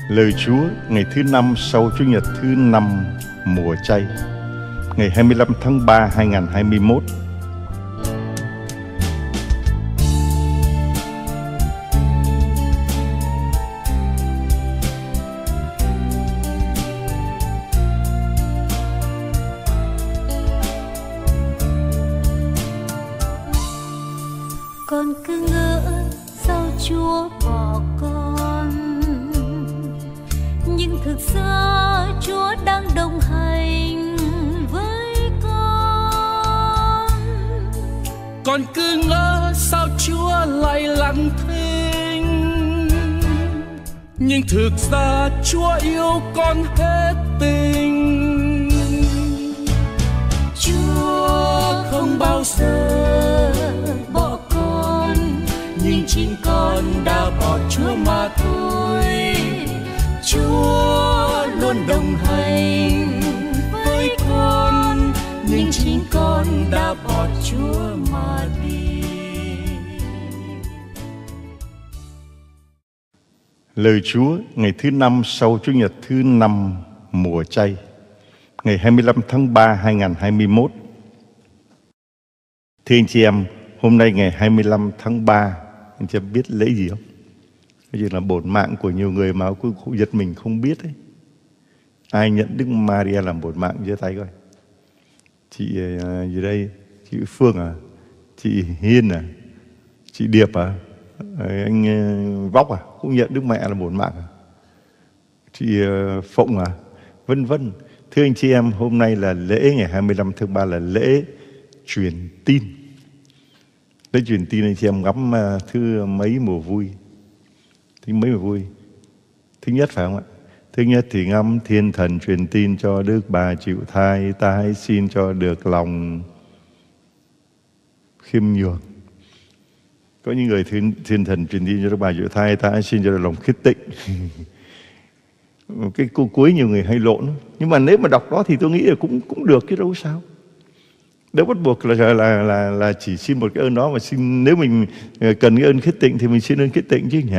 Lời Chúa ngày thứ 5 sau Chủ nhật thứ 5 mùa chay, ngày 25 tháng 3, 2021. Con cứ ngỡ sao Chúa bỏ con, nhưng thực ra Chúa đang đồng hành với con. Con cứ ngỡ sao Chúa lại lặng thinh, nhưng thực ra Chúa yêu con hết tình. Chúa không bao giờ bỏ con, nhưng chính con đã bỏ Chúa mà thôi. Chúa luôn đồng hành với con, nhưng chính con đã bỏ Chúa mà đi. Lời Chúa ngày thứ 5 sau Chủ nhật thứ 5 mùa chay, ngày 25 tháng 3, 2021. Thưa anh chị em, hôm nay ngày 25 tháng 3, anh chị em biết lễ gì không? Cái gì là bổn mạng của nhiều người mà cũng giật mình không biết ấy. Ai nhận Đức Maria làm bổn mạng giơ tay coi. Chị gì đây? Chị Phương à? Chị Hiên à? Chị Điệp à? Anh Vóc à? Cũng nhận Đức Mẹ làm bổn mạng à? Chị Phụng à? Vân vân. Thưa anh chị em, hôm nay là lễ ngày 25 tháng 3 là lễ truyền tin. Lễ truyền tin anh chị em ngắm thứ mấy mùa vui? Thứ mấy mùa vui? Thứ nhất phải không ạ? Thứ nhất thì ngắm thiên thần truyền tin cho Đức Bà chịu thai, ta hãy xin cho được lòng khiêm nhường. Có những người thiên thần truyền tin cho Đức Bà chịu thai, ta hãy xin cho được lòng khiết tịnh. Cái câu cuối nhiều người hay lộn. Nhưng mà nếu mà đọc đó thì tôi nghĩ là cũng được chứ đâu sao. Đâu bắt buộc là chỉ xin một cái ơn đó, mà xin nếu mình cần cái ơn khiết tịnh thì mình xin ơn khiết tịnh chứ nhỉ?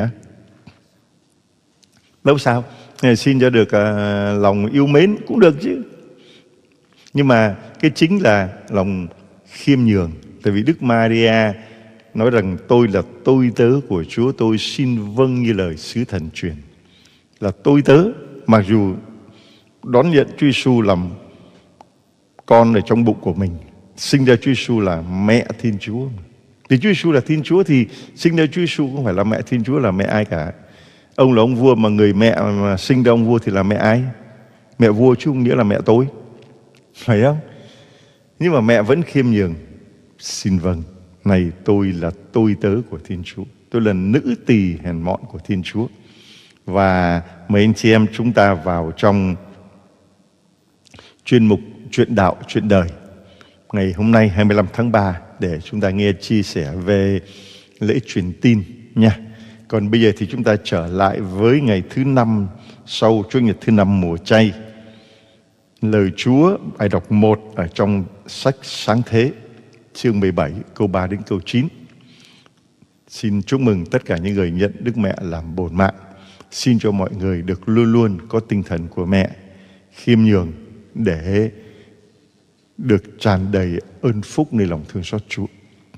Đâu sao? Xin cho được lòng yêu mến cũng được chứ. Nhưng mà cái chính là lòng khiêm nhường. Tại vì Đức Maria nói rằng tôi là tôi tớ của Chúa, tôi xin vâng như lời sứ thần truyền. Là tôi tớ, mặc dù đón nhận Chúa Giêsu làm con ở trong bụng của mình, sinh ra Chúa Giêsu là mẹ Thiên Chúa. Thì Chúa Giêsu là Thiên Chúa thì sinh ra Chúa Giêsu không phải là mẹ Thiên Chúa, là mẹ ai cả. Ông là ông vua, mà người mẹ mà sinh ra ông vua thì là mẹ ai? Mẹ vua chứ không nghĩa là mẹ tôi, phải không? Nhưng mà mẹ vẫn khiêm nhường. Xin vâng, này tôi là tôi tớ của Thiên Chúa, tôi là nữ tỳ hèn mọn của Thiên Chúa. Và mấy anh chị em chúng ta vào trong chuyên mục Chuyện Đạo, Chuyện Đời ngày hôm nay 25 tháng 3 để chúng ta nghe chia sẻ về lễ truyền tin nha. Còn bây giờ thì chúng ta trở lại với ngày thứ 5 sau Chủ nhật thứ 5 mùa chay. Lời Chúa bài đọc 1 ở trong sách Sáng Thế, chương 17, câu 3 đến câu 9. Xin chúc mừng tất cả những người nhận Đức Mẹ làm bổn mạng. Xin cho mọi người được luôn luôn có tinh thần của mẹ, khiêm nhường để được tràn đầy ơn phúc nơi lòng thương xót Chúa.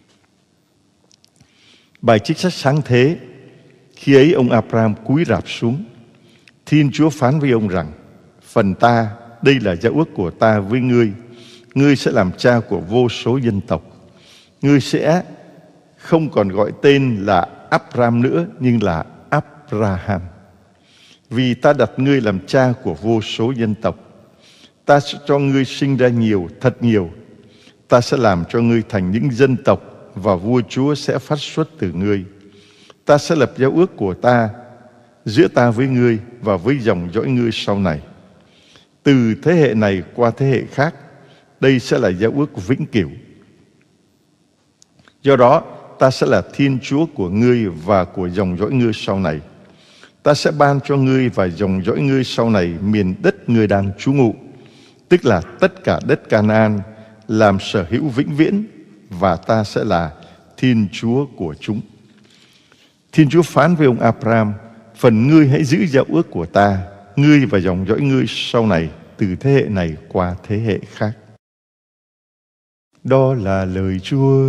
Bài trích sách Sáng Thế. Khi ấy ông Abraham cúi rạp xuống. Thiên Chúa phán với ông rằng: phần ta, đây là giao ước của ta với ngươi. Ngươi sẽ làm cha của vô số dân tộc. Ngươi sẽ không còn gọi tên là Abraham nữa, nhưng là Abraham. Vì ta đặt ngươi làm cha của vô số dân tộc. Ta sẽ cho ngươi sinh ra nhiều, thật nhiều. Ta sẽ làm cho ngươi thành những dân tộc, và vua Chúa sẽ phát xuất từ ngươi. Ta sẽ lập giao ước của ta giữa ta với ngươi và với dòng dõi ngươi sau này. Từ thế hệ này qua thế hệ khác, đây sẽ là giao ước vĩnh cửu. Do đó, ta sẽ là Thiên Chúa của ngươi và của dòng dõi ngươi sau này. Ta sẽ ban cho ngươi và dòng dõi ngươi sau này miền đất ngươi đang trú ngụ, tức là tất cả đất Canaan, làm sở hữu vĩnh viễn, và ta sẽ là Thiên Chúa của chúng. Thiên Chúa phán với ông Abraham: phần ngươi hãy giữ giao ước của ta, ngươi và dòng dõi ngươi sau này, từ thế hệ này qua thế hệ khác. Đó là lời Chúa.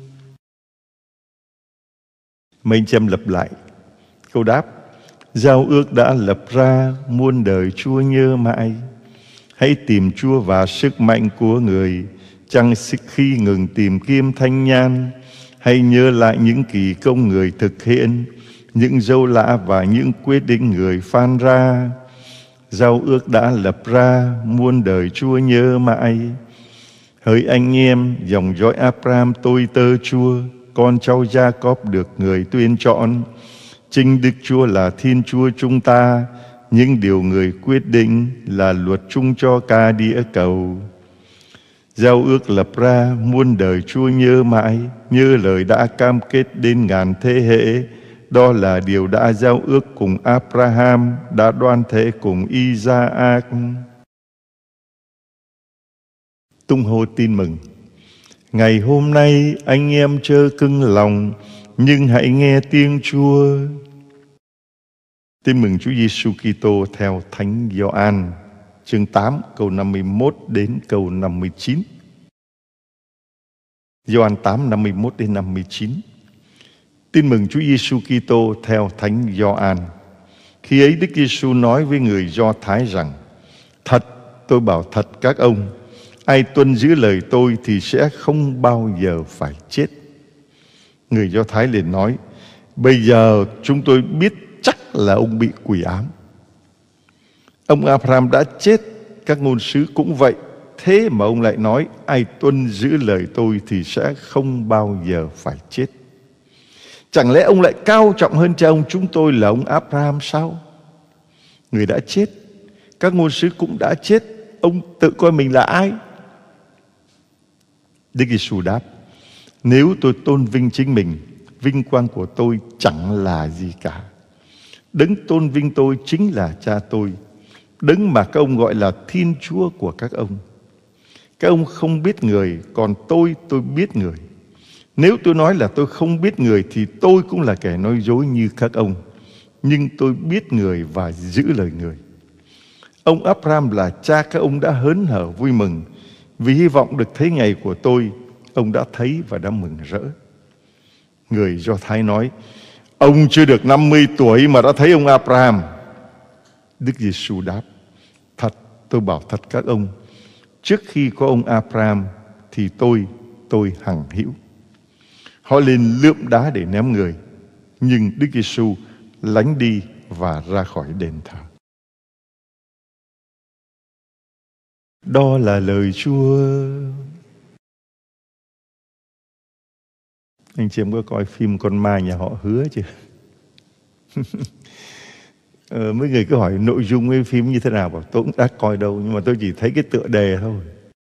Mấy anh chị em lặp lại câu đáp: giao ước đã lập ra, muôn đời Chúa nhớ mãi. Hãy tìm Chúa và sức mạnh của người, chẳng khi ngừng tìm kiếm thanh nhan. Hãy nhớ lại những kỳ công người thực hiện, những dấu lạ và những quyết định người phán ra. Giao ước đã lập ra, muôn đời Chúa nhớ mãi. Hỡi anh em, dòng dõi Abraham tôi tớ Chúa, con cháu Gia-cốp được người tuyển chọn. Chính Đức Chúa là Thiên Chúa chúng ta, những điều người quyết định là luật chung cho cả địa cầu. Giao ước lập ra, muôn đời Chúa nhớ mãi, như lời đã cam kết đến ngàn thế hệ. Đó là điều đã giao ước cùng Abraham, đã đoan thể cùng Isaac. Tung hô tin mừng. Ngày hôm nay anh em chớ cứng lòng, nhưng hãy nghe tiếng Chúa. Tin mừng Chúa Giêsu Kitô theo Thánh Gioan, chương 8 câu 51 đến câu 59. Gioan 8 51 đến 59. Tin mừng Chúa Giêsu Kitô theo Thánh Gioan. Khi ấy Đức Giêsu nói với người Do Thái rằng: thật, tôi bảo thật các ông, ai tuân giữ lời tôi thì sẽ không bao giờ phải chết. Người Do Thái liền nói: bây giờ chúng tôi biết chắc là ông bị quỷ ám. Ông Abraham đã chết, các ngôn sứ cũng vậy. Thế mà ông lại nói ai tuân giữ lời tôi thì sẽ không bao giờ phải chết. Chẳng lẽ ông lại cao trọng hơn cha ông chúng tôi là ông Abraham sao? Người đã chết, các ngôn sứ cũng đã chết, ông tự coi mình là ai? Đức Giêsu đáp: nếu tôi tôn vinh chính mình, vinh quang của tôi chẳng là gì cả. Đấng tôn vinh tôi chính là cha tôi, đấng mà các ông gọi là Thiên Chúa của các ông. Các ông không biết người, còn tôi biết người. Nếu tôi nói là tôi không biết người thì tôi cũng là kẻ nói dối như các ông. Nhưng tôi biết người và giữ lời người. Ông Abraham là cha các ông đã hớn hở vui mừng vì hy vọng được thấy ngày của tôi. Ông đã thấy và đã mừng rỡ. Người Do Thái nói: ông chưa được 50 tuổi mà đã thấy ông Abraham. Đức Giêsu đáp: thật, tôi bảo thật các ông, trước khi có ông Abraham thì tôi hằng hữu. Họ liền lượm đá để ném người, nhưng Đức Giêsu lánh đi và ra khỏi đền thờ. Đó là lời Chúa. Anh chị em có coi phim Con Ma Nhà Họ Hứa chưa? Mấy người cứ hỏi nội dung cái phim như thế nào, bảo tôi cũng đã coi đâu, nhưng mà tôi chỉ thấy cái tựa đề thôi.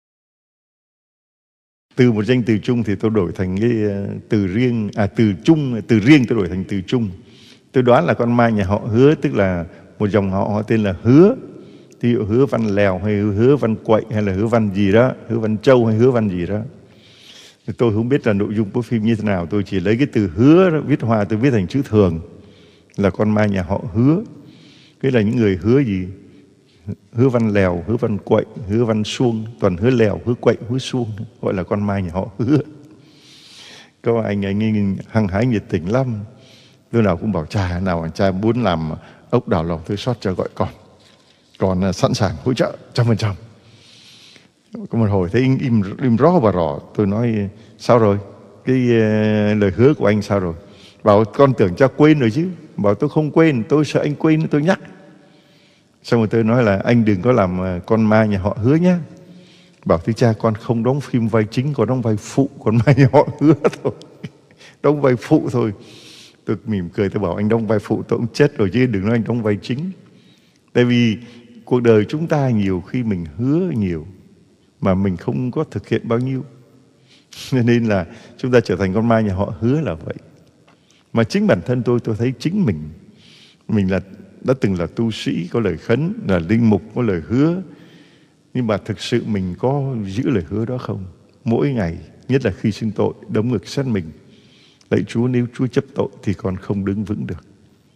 Từ một danh từ chung thì tôi đổi thành cái từ riêng, từ riêng tôi đổi thành từ chung. Tôi đoán là con ma nhà họ Hứa, tức là một dòng họ tên là Hứa. Ví dụ Hứa Văn Lèo hay Hứa Văn Quậy hay là Hứa Văn gì đó, Hứa Văn Châu hay Hứa Văn gì đó. Tôi không biết là nội dung của phim như thế nào, tôi chỉ lấy cái từ Hứa đó, viết hòa tôi viết thành chữ thường là con ma nhà họ Hứa. Cái là những người Hứa gì? Hứa Văn Lèo, Hứa Văn Quậy, Hứa Văn Suông, toàn Hứa Lèo, Hứa Quậy, Hứa Suông, gọi là con ma nhà họ Hứa. Có anh ấy hăng hái nhiệt tình lắm. Lúc nào cũng bảo cha, nào cha muốn làm ốc đảo lòng tươi xót cho gọi còn sẵn sàng hỗ trợ 100%. Có một hồi thấy im rõ và rõ, tôi nói sao rồi? Cái lời hứa của anh sao rồi? Bảo con tưởng cha quên rồi chứ. Bảo tôi không quên, tôi sợ anh quên tôi nhắc. Xong rồi tôi nói là anh đừng có làm con ma nhà họ Hứa nhé. Bảo thưa cha, con không đóng phim vai chính, con đóng vai phụ con ma nhà họ Hứa thôi. Đóng vai phụ thôi. Tôi mỉm cười, tôi bảo anh đóng vai phụ tôi cũng chết rồi chứ đừng nói anh đóng vai chính. Tại vì cuộc đời chúng ta nhiều khi mình hứa nhiều mà mình không có thực hiện bao nhiêu. Nên là chúng ta trở thành con ma nhà họ Hứa là vậy. Mà chính bản thân tôi thấy chính mình đã từng là tu sĩ có lời khấn, là linh mục có lời hứa. Nhưng mà thực sự mình có giữ lời hứa đó không? Mỗi ngày, nhất là khi xưng tội, đấm ngực xét mình. Lạy Chúa, nếu Chúa chấp tội thì con không đứng vững được.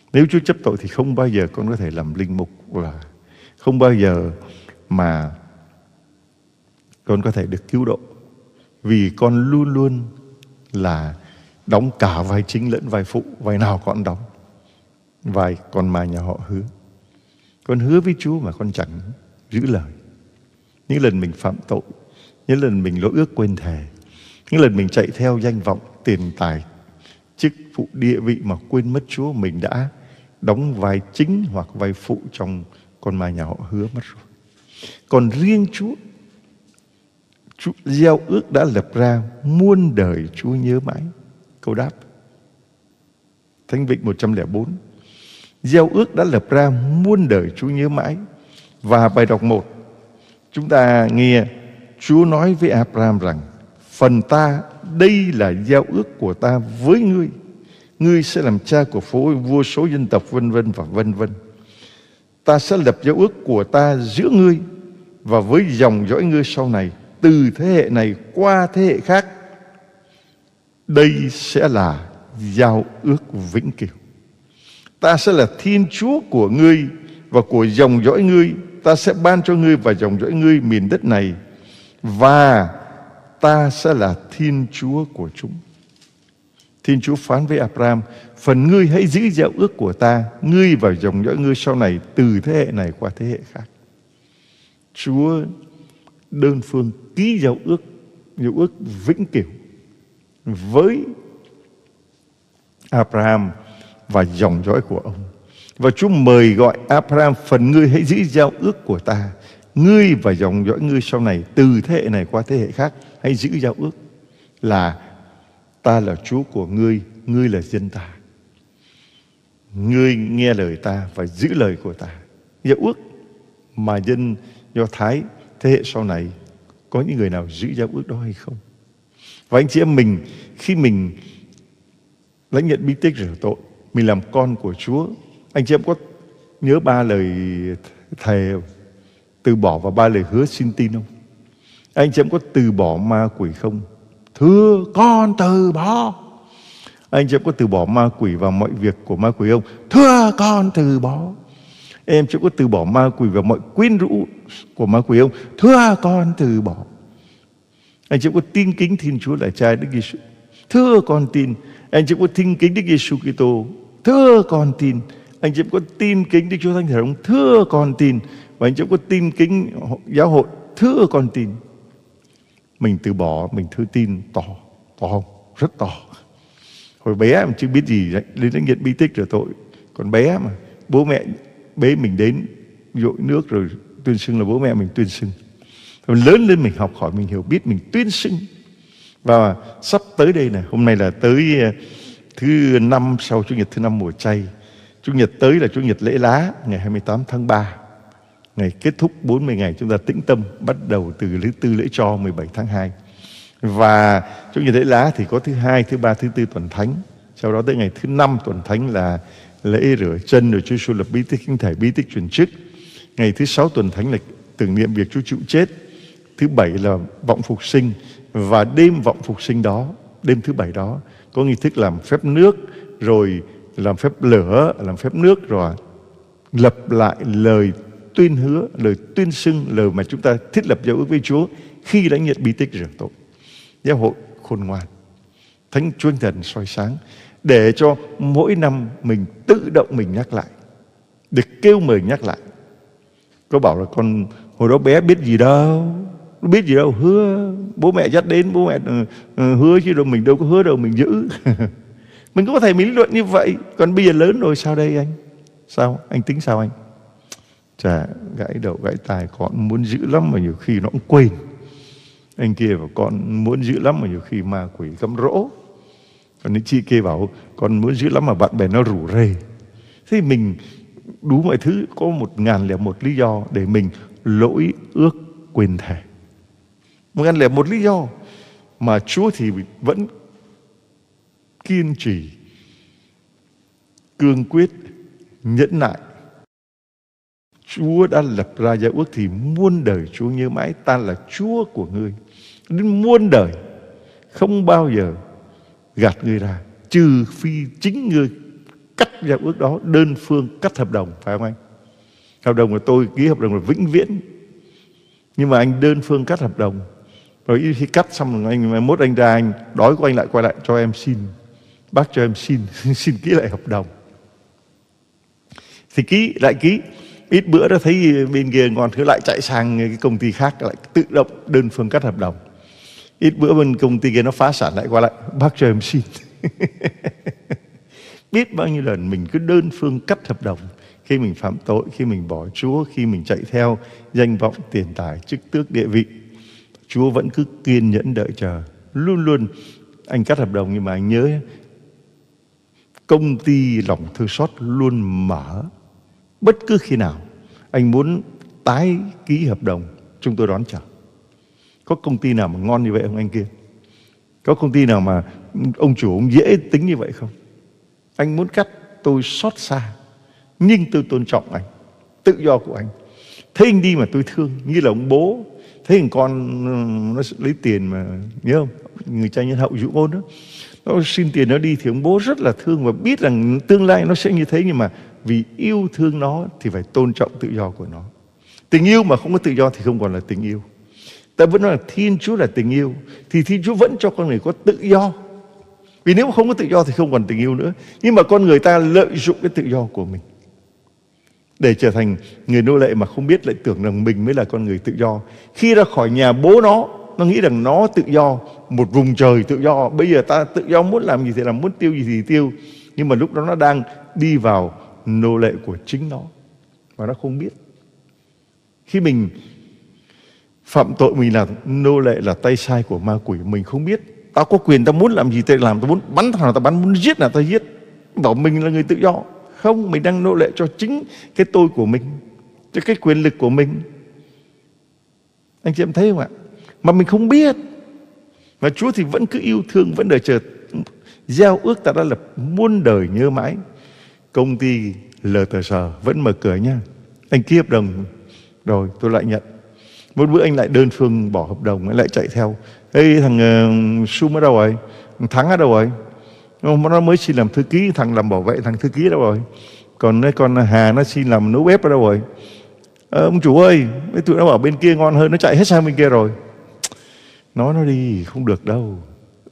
Nếu Chúa chấp tội thì không bao giờ con có thể làm linh mục, và không bao giờ mà con có thể được cứu độ. Vì con luôn luôn là đóng cả vai chính lẫn vai phụ. Vai nào con đóng? Vai con mà nhà họ Hứa. Con hứa với Chúa mà con chẳng giữ lời. Những lần mình phạm tội, những lần mình lỗi ước quên thề, những lần mình chạy theo danh vọng, tiền tài, chức vụ, địa vị mà quên mất Chúa, mình đã đóng vai chính hoặc vai phụ trong con ma nhà họ Hứa mất rồi. Còn riêng Chúa gieo ước đã lập ra, muôn đời Chúa nhớ mãi. Câu đáp Thánh Vịnh 104. Gieo ước đã lập ra, muôn đời Chúa nhớ mãi. Và bài đọc 1, chúng ta nghe Chúa nói với Abraham rằng: phần ta, đây là giao ước của ta với ngươi. Ngươi sẽ làm cha của vô số dân tộc, vân vân và vân vân. Ta sẽ lập giao ước của ta giữa ngươi và với dòng dõi ngươi sau này, từ thế hệ này qua thế hệ khác. Đây sẽ là giao ước vĩnh cửu. Ta sẽ là Thiên Chúa của ngươi và của dòng dõi ngươi. Ta sẽ ban cho ngươi và dòng dõi ngươi miền đất này, và ta sẽ là Thiên Chúa của chúng. Thiên Chúa phán với Abraham: phần ngươi hãy giữ giao ước của ta, ngươi và dòng dõi ngươi sau này, từ thế hệ này qua thế hệ khác. Chúa đơn phương ký giao ước vĩnh cửu với Abraham và dòng dõi của ông. Và Chúa mời gọi Abraham: phần ngươi hãy giữ giao ước của ta, ngươi và dòng dõi ngươi sau này, từ thế hệ này qua thế hệ khác. Hãy giữ giao ước là ta là Chúa của ngươi, ngươi là dân ta. Ngươi nghe lời ta và giữ lời của ta. Giao ước mà dân Do Thái thế hệ sau này, có những người nào giữ giao ước đó hay không? Và anh chị em mình, khi mình lãnh nhận bí tích rửa tội, mình làm con của Chúa, anh chị em có nhớ 3 lời thề từ bỏ và 3 lời hứa xin tin không? Anh chị em có từ bỏ ma quỷ không? Thưa con từ bỏ. Anh chị em có từ bỏ ma quỷ và mọi việc của ma quỷ không? Thưa con từ bỏ. Em chị có từ bỏ ma quỷ và mọi quyến rũ của ma quỷ không? Thưa con từ bỏ. Anh chị có tin kính Thiên Chúa là Cha Đức Giêsu? Thưa con tin. Anh chị có tin kính Đức Giêsu Kitô? Thưa con tin. Anh chị có tin kính Đức Chúa Thánh Thể không? Thưa con tin. Và anh chị có tin kính giáo hội? Thưa con tin. Mình từ bỏ, mình thưa tin to không? Rất to. Hồi bé em chưa biết gì đấy, đến lãnh nhận bí tích rửa tội. Còn bé mà, bố mẹ bế mình đến dội nước rồi tuyên xưng là bố mẹ mình tuyên xưng. Rồi lớn lên mình học hỏi, mình hiểu biết, mình tuyên xưng. Và sắp tới đây này, hôm nay là tới thứ 5 sau Chủ nhật thứ 5 mùa chay. Chủ nhật tới là Chủ nhật lễ lá, ngày 28 tháng 3. Ngày kết thúc 40 ngày chúng ta tĩnh tâm, bắt đầu từ thứ tư lễ cho 17 tháng 2. Và Chủ nhật lễ lá thì có thứ 2, thứ 3, thứ 4 tuần thánh. Sau đó tới ngày thứ 5 tuần thánh là lễ rửa chân, rồi Chúa Giêsu lập bí tích thánh thể, bí tích truyền chức. Ngày thứ 6 tuần thánh là tưởng niệm việc Chúa chịu chết. Thứ 7 là vọng phục sinh. Và đêm vọng phục sinh đó, đêm thứ 7 đó, có nghi thức làm phép nước, rồi làm phép lửa, làm phép nước, rồi lập lại lời tuyên hứa, lời tuyên xưng, lời mà chúng ta thiết lập giao ước với Chúa khi lãnh nhận bí tích rửa tội. Giáo hội khôn ngoan, Thánh Chúa Thần soi sáng, để cho mỗi năm mình tự động mình nhắc lại, được kêu mời nhắc lại. Có bảo là con hồi đó bé biết gì đâu, biết gì đâu, hứa bố mẹ dắt đến, bố mẹ hứa chứ đâu, mình đâu có hứa đâu, mình giữ. Mình có thể mình lý luận như vậy. Còn bây giờ lớn rồi sao đây anh? Sao? Anh tính sao anh? Chà, gãi đầu gãi tai, con muốn giữ lắm mà nhiều khi nó cũng quên. Anh kia bảo con muốn giữ lắm mà nhiều khi ma quỷ cấm rỗ. Còn những chị kia bảo con muốn giữ lắm mà bạn bè nó rủ rê. Thế mình đủ mọi thứ, có 1001 lý do để mình lỗi ước quên thề. 1001 lý do mà Chúa thì vẫn kiên trì, cương quyết, nhẫn nại. Chúa đã lập ra giao ước thì muôn đời Chúa nhớ mãi. Ta là Chúa của ngươi, đến muôn đời, không bao giờ gạt ngươi ra, trừ phi chính ngươi cắt giao ước đó, đơn phương cắt hợp đồng, phải không anh? Hợp đồng của tôi ký hợp đồng là vĩnh viễn, nhưng mà anh đơn phương cắt hợp đồng. Rồi khi cắt xong rồi anh mốt anh ra, anh đói của anh lại quay lại cho em xin, bác cho em xin xin ký lại hợp đồng. Thì ký lại ký, ít bữa đó thấy bên kia ngon thứ lại chạy sang cái công ty khác, lại tự động đơn phương cắt hợp đồng. Ít bữa bên công ty kia nó phá sản lại qua lại, bác cho em xin. Biết bao nhiêu lần mình cứ đơn phương cắt hợp đồng. Khi mình phạm tội, khi mình bỏ Chúa, khi mình chạy theo danh vọng, tiền tài, chức tước, địa vị, Chúa vẫn cứ kiên nhẫn đợi chờ. Luôn luôn anh cắt hợp đồng, nhưng mà anh nhớ công ty lòng thương xót luôn mở. Bất cứ khi nào anh muốn tái ký hợp đồng, chúng tôi đón chờ. Có công ty nào mà ngon như vậy không anh kia? Có công ty nào mà ông chủ ông dễ tính như vậy không? Anh muốn cắt, tôi xót xa, nhưng tôi tôn trọng anh, tự do của anh. Thấy anh đi mà tôi thương, như là ông bố thấy thằng con nó lấy tiền mà, nhớ không? Người cha nhân hậu dụ ngôn đó, nó xin tiền nó đi thì ông bố rất là thương và biết rằng tương lai nó sẽ như thế, nhưng mà vì yêu thương nó thì phải tôn trọng tự do của nó. Tình yêu mà không có tự do thì không còn là tình yêu. Ta vẫn nói là Thiên Chúa là tình yêu, thì Thiên Chúa vẫn cho con người có tự do. Vì nếu mà không có tự do thì không còn tình yêu nữa. Nhưng mà con người ta lợi dụng cái tự do của mình để trở thành người nô lệ, mà không biết lại tưởng rằng mình mới là con người tự do. Khi ra khỏi nhà bố nó nghĩ rằng nó tự do, một vùng trời tự do. Bây giờ ta tự do, muốn làm gì thì làm, muốn tiêu gì thì tiêu. Nhưng mà lúc đó nó đang đi vào nô lệ của chính nó, và nó không biết. Khi mình phạm tội, mình là nô lệ, là tay sai của ma quỷ, mình không biết. Tao có quyền, tao muốn làm gì tao làm, tao muốn bắn thằng nào tao bắn, muốn giết nào tao giết, bảo mình là người tự do. Không, mình đang nô lệ cho chính cái tôi của mình, cho cái quyền lực của mình. Anh chị em thấy không ạ? Mà mình không biết. Mà Chúa thì vẫn cứ yêu thương, vẫn đợi chờ. Giao ước ta đã lập muôn đời nhớ mãi. Công ty LTS vẫn mở cửa nha. Anh ký hợp đồng rồi tôi lại nhận. Một bữa anh lại đơn phương bỏ hợp đồng, anh lại chạy theo. Ê, thằng Sum ở đâu rồi? Thằng Thắng ở đâu rồi? Nó mới xin làm thư ký, thằng làm bảo vệ, thằng thư ký đâu rồi? Còn Hà nó xin làm nấu bếp ở đâu rồi? Ông chủ ơi, mấy tụi nó bảo bên kia ngon hơn, nó chạy hết sang bên kia rồi. Nói nó đi, không được đâu.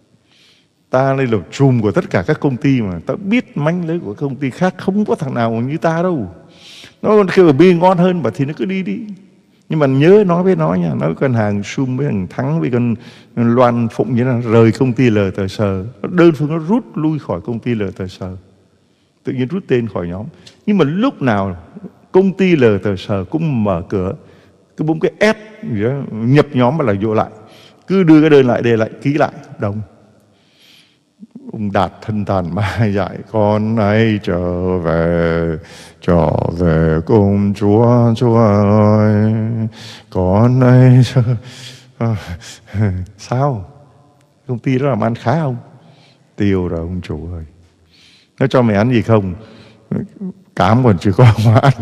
Ta đây là trùm của tất cả các công ty mà. Ta biết mánh lưới của công ty khác, không có thằng nào như ta đâu. Nó còn kêu ở bên ngon hơn, bảo thì nó cứ đi đi. Nhưng mà nhớ nói với nó nha, nói với con Hàng Sum, với thằng Thắng, với con Loan Phụng như là rời công ty LTS. Đơn phương nó rút lui khỏi công ty LTS, tự nhiên rút tên khỏi nhóm. Nhưng mà lúc nào công ty LTS cũng mở cửa, cứ bấm cái S gì đó, nhập nhóm mà là vô lại, cứ đưa cái đơn lại để lại ký lại đồng. Ông Đạt thân tàn mà dạy con này trở về cùng Chúa, Chúa ơi, con này sao? Công ty đó làm ăn khá không? Tiêu rồi ông chủ ơi. Nó cho mày ăn gì không? Cám còn chưa có mà ăn.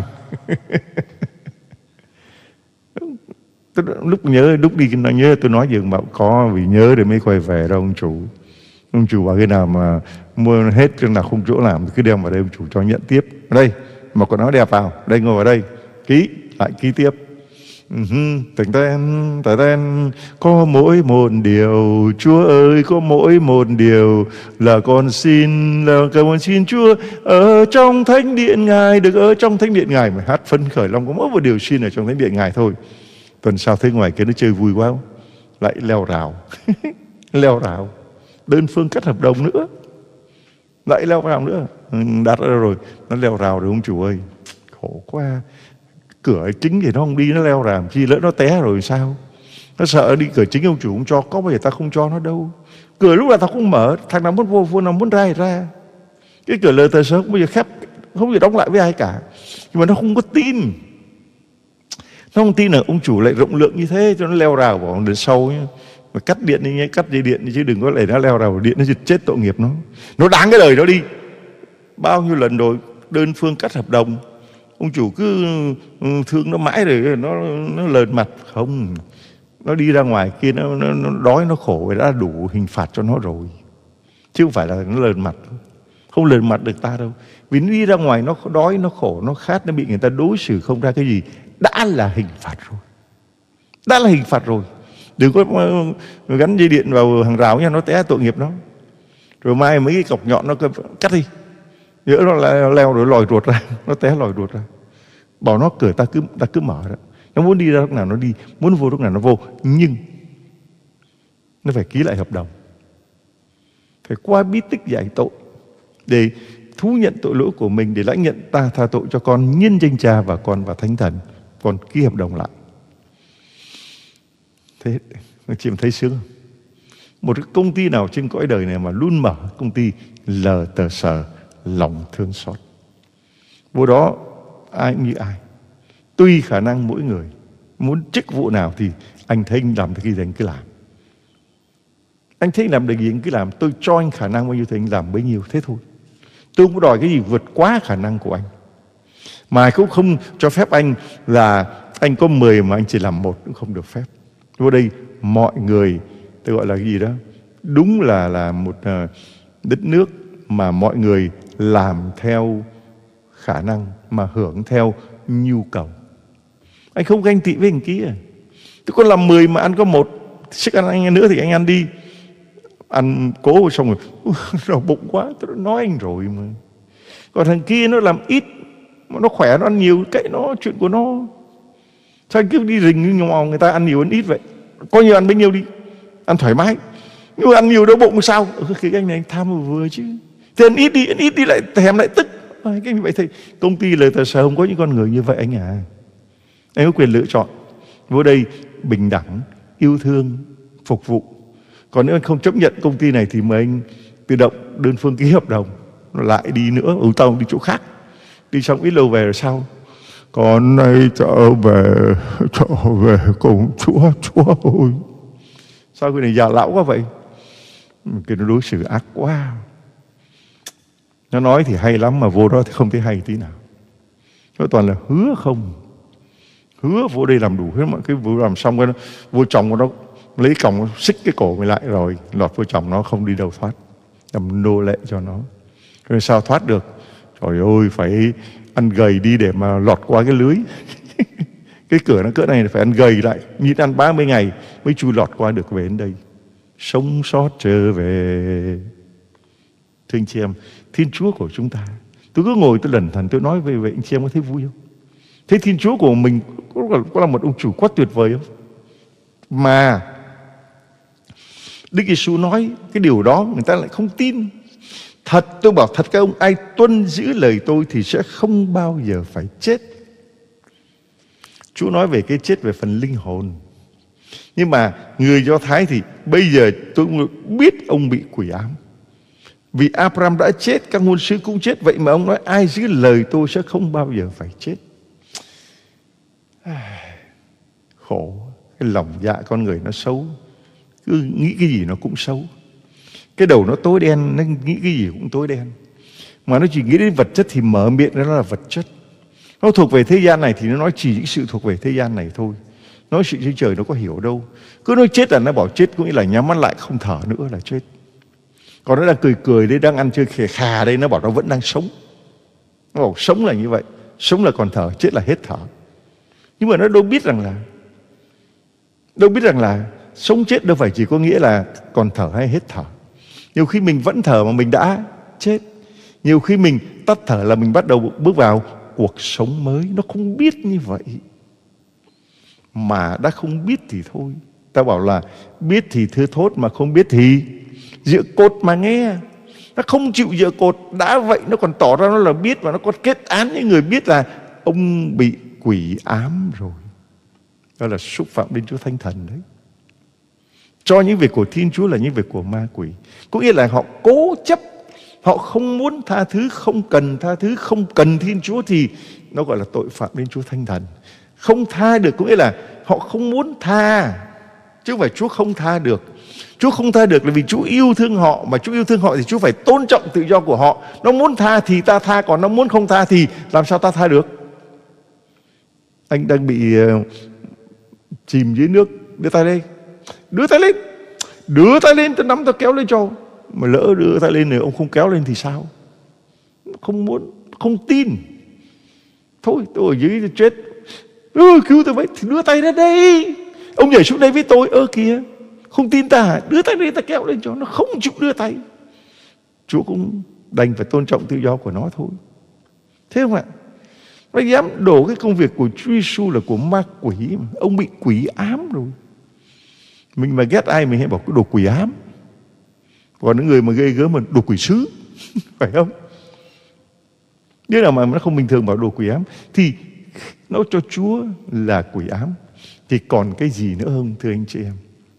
Lúc đi nó nhớ, tôi nói gì mà có, vì nhớ để mới quay về đâu ông chủ. Ông chủ bảo cái nào mà mua hết, cái nào không chỗ làm thì cứ đem vào đây, ông chủ cho nhận tiếp. Ở đây, mà quần áo đẹp vào, đây ngồi vào đây, ký, lại ký tiếp. Tại tên có mỗi một điều, Chúa ơi có mỗi một điều, là con xin Chúa ở trong thánh điện Ngài, được ở trong thánh điện Ngài. Mà hát phấn khởi lòng có mỗi một điều xin ở trong thánh điện Ngài thôi. Tuần sau thấy ngoài kia nó chơi vui quá không? Lại leo rào. Leo rào, đơn phương cắt hợp đồng nữa, lại leo rào nữa. Đặt ra rồi, nó leo rào rồi ông chủ ơi, khổ quá. Cửa chính thì nó không đi, nó leo rào chi, lỡ nó té rồi sao? Nó sợ đi cửa chính ông chủ không cho, có bao giờ ta không cho nó đâu. Cửa lúc nào ta cũng mở, thằng nào muốn vô nào muốn ra thì ra. Cái cửa LTS không bao giờ khép, không bao giờ đóng lại với ai cả. Nhưng mà nó không có tin. Nó không tin là ông chủ lại rộng lượng như thế, cho nó leo rào vào đến sau nhá. Mà cắt điện đi nhé, cắt dây điện đi, chứ đừng có để nó leo rào vào điện, nó giật chết tội nghiệp nó. Nó đáng cái đời nó đi. Bao nhiêu lần rồi đơn phương cắt hợp đồng, ông chủ cứ thương nó mãi rồi nó lờn mặt. Không, nó đi ra ngoài kia nó đói nó khổ, đã đủ hình phạt cho nó rồi, chứ không phải là nó lờn mặt. không lật mặt được ta đâu. Vì nó đi ra ngoài nó đói, nó khổ, nó khát, nó bị người ta đối xử không ra cái gì, đã là hình phạt rồi. Đã là hình phạt rồi. Đừng có gắn dây điện vào hàng rào nha, nó té tội nghiệp nó. Rồi mai mấy cái cọc nhọn nó cắt đi, nhỡ nó leo rồi lòi ruột ra, nó té lòi ruột ra. Bảo nó cửa ta cứ mở đó. Nó muốn đi ra lúc nào nó đi, muốn vô lúc nào nó vô. Nhưng nó phải ký lại hợp đồng, phải qua bí tích giải tội để thú nhận tội lỗi của mình, để lãnh nhận ta tha tội cho con nhân danh Cha và Con và Thánh Thần. Còn ký hợp đồng lại. Thế chị em thấy sướng không? Một cái công ty nào trên cõi đời này mà luôn mở công ty lờ tờ sờ lòng thương xót. Vô đó ai cũng như ai, tùy khả năng mỗi người. Muốn chức vụ nào thì anh thấy anh làm được cái gì anh cứ làm. Anh thấy anh làm được gì anh cứ làm. Tôi cho anh khả năng bao nhiêu thì anh làm bấy nhiêu, thế thôi. Tôi không có đòi cái gì vượt quá khả năng của anh. Mà cũng không cho phép anh là anh có 10 mà anh chỉ làm 1 cũng không được phép. Vô đây mọi người, tôi gọi là cái gì đó, đúng là một đất nước mà mọi người làm theo khả năng mà hưởng theo nhu cầu. Anh không ganh tị với anh kia. Tôi có làm 10 mà ăn có 1, sức ăn anh nữa thì anh ăn đi. Ăn cố xong rồi đau bụng quá, tôi đã nói anh rồi mà. Còn thằng kia nó làm ít mà nó khỏe, nó ăn nhiều, kệ nó, chuyện của nó. Sao anh cứ đi rình như người ta ăn nhiều ăn ít vậy? Coi như ăn bấy nhiêu đi, ăn thoải mái. Nhưng mà ăn nhiều đau bụng sao? Cái anh này anh tham vừa chứ. Thì ăn ít đi lại thèm lại tức. Cái như vậy thì công ty lời tờ sờ không có những con người như vậy anh à. Anh có quyền lựa chọn. Vô đây bình đẳng, yêu thương, phục vụ. Còn nếu anh không chấp nhận công ty này thì mời anh tự động đơn phương ký hợp đồng, nó lại đi nữa, tao đi chỗ khác. Đi xong ít lâu về rồi sao? Con nay trở về cùng Chúa ơi. Sao cái này già lão quá vậy? Cái nó đối xử ác quá. Nó nói thì hay lắm mà vô đó thì không thấy hay tí nào. Nó toàn là hứa không. Hứa vô đây làm đủ hết mọi cái, vừa làm xong cái nó vô chồng của nó lấy còng xích cái cổ mình lại rồi lọt vô chồng nó không đi đâu thoát, làm nô lệ cho nó. Rồi sao thoát được? Trời ơi, phải ăn gầy đi để mà lọt qua cái lưới. Cái cửa nó cỡ này phải ăn gầy lại, nhịn ăn 30 ngày mới chui lọt qua được về đến đây. Sống sót trở về. Thưa anh chị em, Thiên Chúa của chúng ta, tôi cứ ngồi tôi lẩn thẩn tôi nói về vậy, anh chị em có thấy vui không? Thế Thiên Chúa của mình có là một ông chủ quá tuyệt vời không? Mà Đức Giêsu nói cái điều đó người ta lại không tin. Thật, tôi bảo thật các ông, ai tuân giữ lời tôi thì sẽ không bao giờ phải chết. Chúa nói về cái chết về phần linh hồn. Nhưng mà người Do Thái thì bây giờ tôi biết ông bị quỷ ám. Vì Abraham đã chết, các ngôn sứ cũng chết. Vậy mà ông nói ai giữ lời tôi sẽ không bao giờ phải chết. Khổ. Cái lòng dạ con người nó xấu. Cứ nghĩ cái gì nó cũng xấu. Cái đầu nó tối đen, nó nghĩ cái gì cũng tối đen. Mà nó chỉ nghĩ đến vật chất thì mở miệng nó là vật chất. Nó thuộc về thế gian này thì nó nói chỉ những sự thuộc về thế gian này thôi. Nói sự trên trời nó có hiểu đâu. Cứ nói chết là nó bảo chết, cũng nghĩa là nhắm mắt lại không thở nữa là chết. Còn nó đang cười cười đấy, đang ăn chơi khè khà đây, nó bảo nó vẫn đang sống. Nó bảo sống là như vậy, sống là còn thở, chết là hết thở. Nhưng mà nó đâu biết rằng là sống chết đâu phải chỉ có nghĩa là còn thở hay hết thở. Nhiều khi mình vẫn thở mà mình đã chết. Nhiều khi mình tắt thở là mình bắt đầu bước vào cuộc sống mới. Nó không biết như vậy. Mà đã không biết thì thôi. Ta bảo là biết thì thưa thốt, mà không biết thì dựa cột mà nghe. Nó không chịu dựa cột. Đã vậy nó còn tỏ ra nó là biết. Và nó còn kết án những người biết là ông bị quỷ ám rồi. Đó là xúc phạm đến Chúa Thánh Thần đấy. Cho những việc của Thiên Chúa là những việc của ma quỷ. Có nghĩa là họ cố chấp. Họ không muốn tha thứ, không cần tha thứ, không cần Thiên Chúa thì nó gọi là tội phạm đến Chúa Thánh Thần. Không tha được có nghĩa là họ không muốn tha, chứ không phải Chúa không tha được. Chúa không tha được là vì Chúa yêu thương họ. Mà Chúa yêu thương họ thì Chúa phải tôn trọng tự do của họ. Nó muốn tha thì ta tha, còn nó muốn không tha thì làm sao ta tha được? Anh đang bị chìm dưới nước, đưa tay lên. Đưa tay lên, tôi nắm tôi kéo lên cho. Mà lỡ đưa tay lên rồi ông không kéo lên thì sao? không muốn, không tin. Thôi tôi ở dưới tôi chết, cứu tôi với, thì đưa tay ra đây. Ông nhảy xuống đây với tôi. Kìa, không tin ta hả? Đưa tay đây ta kéo lên cho. Nó không chịu đưa tay. Chúa cũng đành phải tôn trọng tự do của nó thôi. Thế không ạ? Nó dám đổ cái công việc của Chúa Giêsu là của ma quỷ mà. Ông bị quỷ ám rồi. Mình mà ghét ai mình hay bảo cái đồ quỷ ám. Còn những người mà ghê gớm mà đồ quỷ sứ phải không? Nếu nào mà nó không bình thường bảo đồ quỷ ám thì nó cho Chúa là quỷ ám, thì còn cái gì nữa không thưa anh chị em?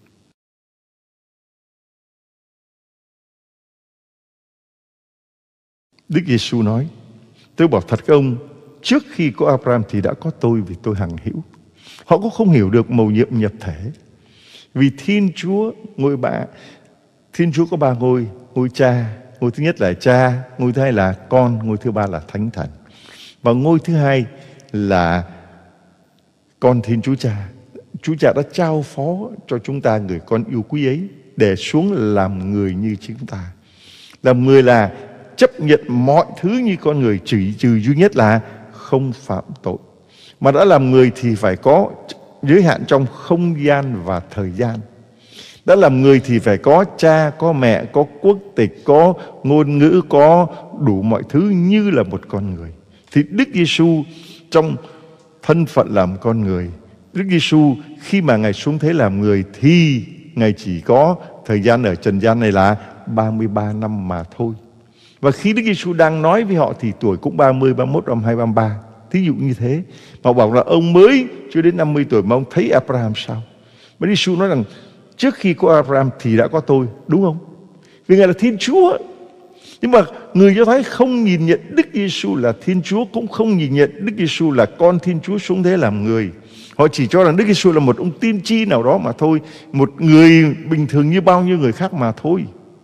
Đức Giêsu nói, tôi bảo thật các ông, trước khi có Abraham thì đã có tôi, vì tôi hằng hữu. Họ cũng không hiểu được mầu nhiệm nhập thể. Vì Thiên Chúa Thiên Chúa có 3 ngôi: ngôi Cha, ngôi thứ nhất là Cha, ngôi thứ hai là Con, ngôi thứ ba là Thánh Thần. Và ngôi thứ hai là Con Thiên Chúa Cha. Chúa Cha đã trao phó cho chúng ta người con yêu quý ấy để xuống làm người như chúng ta. Làm người là chấp nhận mọi thứ như con người, trừ duy nhất là không phạm tội. Mà đã làm người thì phải có giới hạn trong không gian và thời gian. Đã làm người thì phải có cha, có mẹ, có quốc tịch, có ngôn ngữ, có đủ mọi thứ như là một con người. Thì Đức Giêsu trong thân phận làm con người, Đức Giêsu khi mà Ngài xuống thế làm người thì Ngài chỉ có thời gian ở trần gian này là 33 năm mà thôi. Và khi Đức Giêsu đang nói với họ thì tuổi cũng 30, 31, 32, 33. Thí dụ như thế. Mà bảo là ông mới chưa đến 50 tuổi mà ông thấy Abraham sao? Mà Đức Giêsu nói rằng trước khi có Abraham thì đã có tôi, đúng không? Vì Ngài là Thiên Chúa. Nhưng mà người Do Thái không nhìn nhận Đức Giêsu là Thiên Chúa, cũng không nhìn nhận Đức Giêsu là con Thiên Chúa xuống thế làm người. Họ chỉ cho rằng Đức Giêsu là một ông tiên tri nào đó mà thôi, một người bình thường như bao nhiêu người khác mà thôi.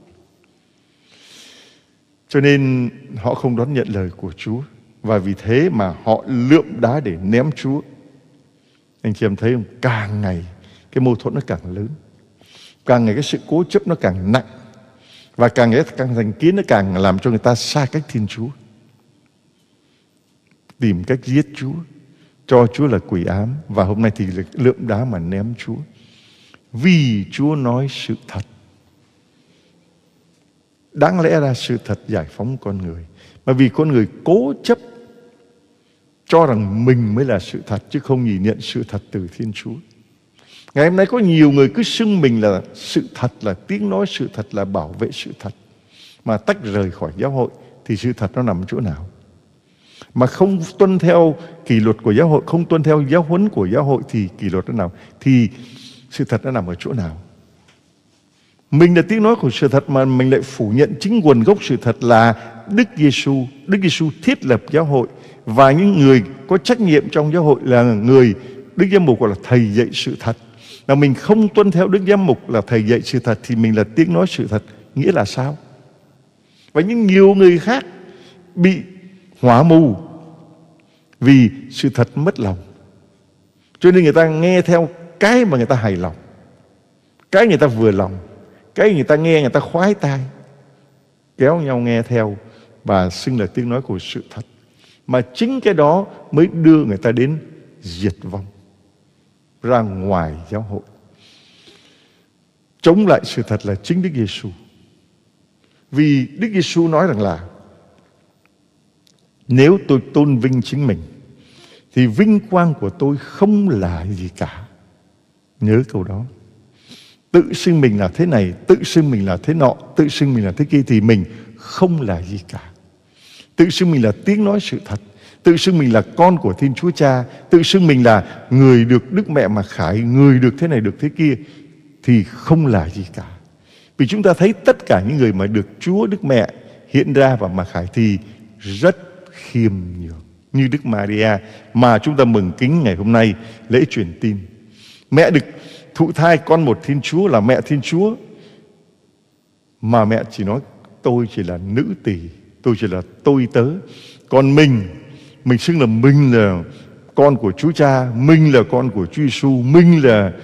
Cho nên họ không đón nhận lời của Chúa. Và vì thế mà họ lượm đá để ném Chúa. Anh chị em thấy không? Càng ngày cái mâu thuẫn nó càng lớn, càng ngày cái sự cố chấp nó càng nặng, và càng ngày càng thành kiến nó càng làm cho người ta xa cách Thiên Chúa, tìm cách giết Chúa, cho Chúa là quỷ ám. Và hôm nay thì lượm đá mà ném Chúa. Vì Chúa nói sự thật. Đáng lẽ ra sự thật giải phóng con người, mà vì con người cố chấp cho rằng mình mới là sự thật, chứ không nhìn nhận sự thật từ Thiên Chúa. Ngày hôm nay có nhiều người cứ xưng mình là sự thật, là tiếng nói sự thật, là bảo vệ sự thật, mà tách rời khỏi giáo hội. Thì sự thật nó nằm ở chỗ nào? Mà không tuân theo kỷ luật của giáo hội, không tuân theo giáo huấn của giáo hội thì kỷ luật nó nào? Thì sự thật nó nằm ở chỗ nào? Mình là tiếng nói của sự thật mà mình lại phủ nhận chính nguồn gốc sự thật là Đức Giêsu. Đức Giêsu thiết lập giáo hội, và những người có trách nhiệm trong giáo hội là người Đức Giám mục gọi là thầy dạy sự thật. Mà mình không tuân theo Đức Giám mục là thầy dạy sự thật thì mình là tiếng nói sự thật. Nghĩa là sao? Và những nhiều người khác bị hỏa mù vì sự thật mất lòng, cho nên người ta nghe theo cái mà người ta hài lòng, cái người ta vừa lòng, cái người ta nghe người ta khoái tai, kéo nhau nghe theo và xưng là tiếng nói của sự thật. Mà chính cái đó mới đưa người ta đến diệt vong, ra ngoài giáo hội. Chống lại sự thật là chính Đức Giêsu. Vì Đức Giêsu nói rằng là nếu tôi tôn vinh chính mình thì vinh quang của tôi không là gì cả. Nhớ câu đó. Tự xưng mình là thế này, tự xưng mình là thế nọ, tự xưng mình là thế kia thì mình không là gì cả. Tự xưng mình là tiếng nói sự thật, tự xưng mình là con của Thiên Chúa Cha, tự xưng mình là người được Đức Mẹ mà khải, người được thế này được thế kia thì không là gì cả. Vì chúng ta thấy tất cả những người mà được Chúa Đức Mẹ hiện ra và mặc khải thì rất khiêm nhường, như Đức Maria mà chúng ta mừng kính ngày hôm nay lễ truyền tin. Mẹ được thụ thai con một Thiên Chúa, là mẹ Thiên Chúa, mà mẹ chỉ nói tôi chỉ là nữ tỳ, tôi chỉ là tôi tớ. Còn mình xưng là mình là con của Chúa Cha, mình là con của Chúa Giêsu, mình là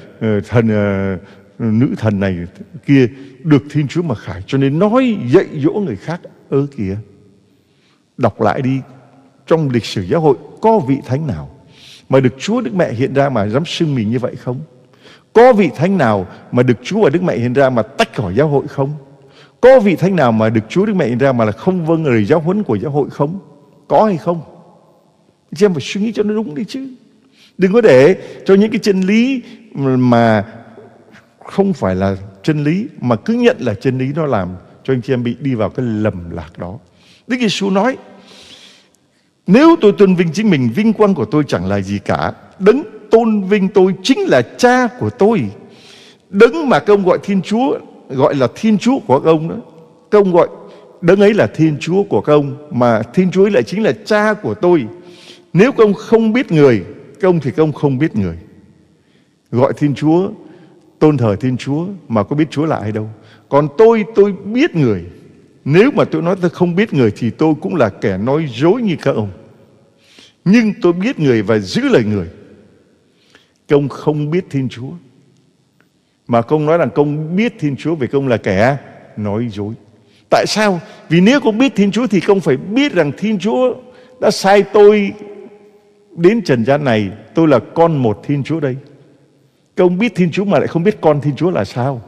nữ thần này kia được Thiên Chúa mà khải, cho nên nói dạy dỗ người khác. Kìa, Đọc lại đi, trong lịch sử giáo hội có vị thánh nào mà được Chúa Đức Mẹ hiện ra mà dám xưng mình như vậy không? Có vị thánh nào mà được Chúa và Đức Mẹ hiện ra mà tách khỏi giáo hội không? Có vị thánh nào mà được Chúa Đức Mẹ hiện ra mà là không vâng lời giáo huấn của giáo hội không? Có hay không? Chị em phải suy nghĩ cho nó đúng đi chứ. Đừng có để cho những cái chân lý mà không phải là chân lý mà cứ nhận là chân lý, nó làm cho anh chị em bị đi vào cái lầm lạc đó. Đức Giêsu nói: nếu tôi tôn vinh chính mình, vinh quang của tôi chẳng là gì cả. Đấng tôn vinh tôi chính là Cha của tôi. Đấng mà các ông gọi Thiên Chúa, gọi là Thiên Chúa của các ông đó, các ông gọi đấng ấy là Thiên Chúa của các ông, mà Thiên Chúa ấy lại chính là Cha của tôi. Nếu các ông không biết người, các ông thì các ông không biết người. Gọi Thiên Chúa, tôn thờ Thiên Chúa mà có biết Chúa là ai đâu. Còn tôi biết người. Nếu mà tôi nói tôi không biết người thì tôi cũng là kẻ nói dối như các ông. Nhưng tôi biết người và giữ lời người. Các ông không biết Thiên Chúa, mà các ông nói rằng các ông biết Thiên Chúa, vì các ông là kẻ nói dối. Tại sao? Vì nếu các ông biết Thiên Chúa thì các ông phải biết rằng Thiên Chúa đã sai tôi đến trần gian này. Tôi là con một Thiên Chúa đây. Các ông biết Thiên Chúa mà lại không biết con Thiên Chúa là sao?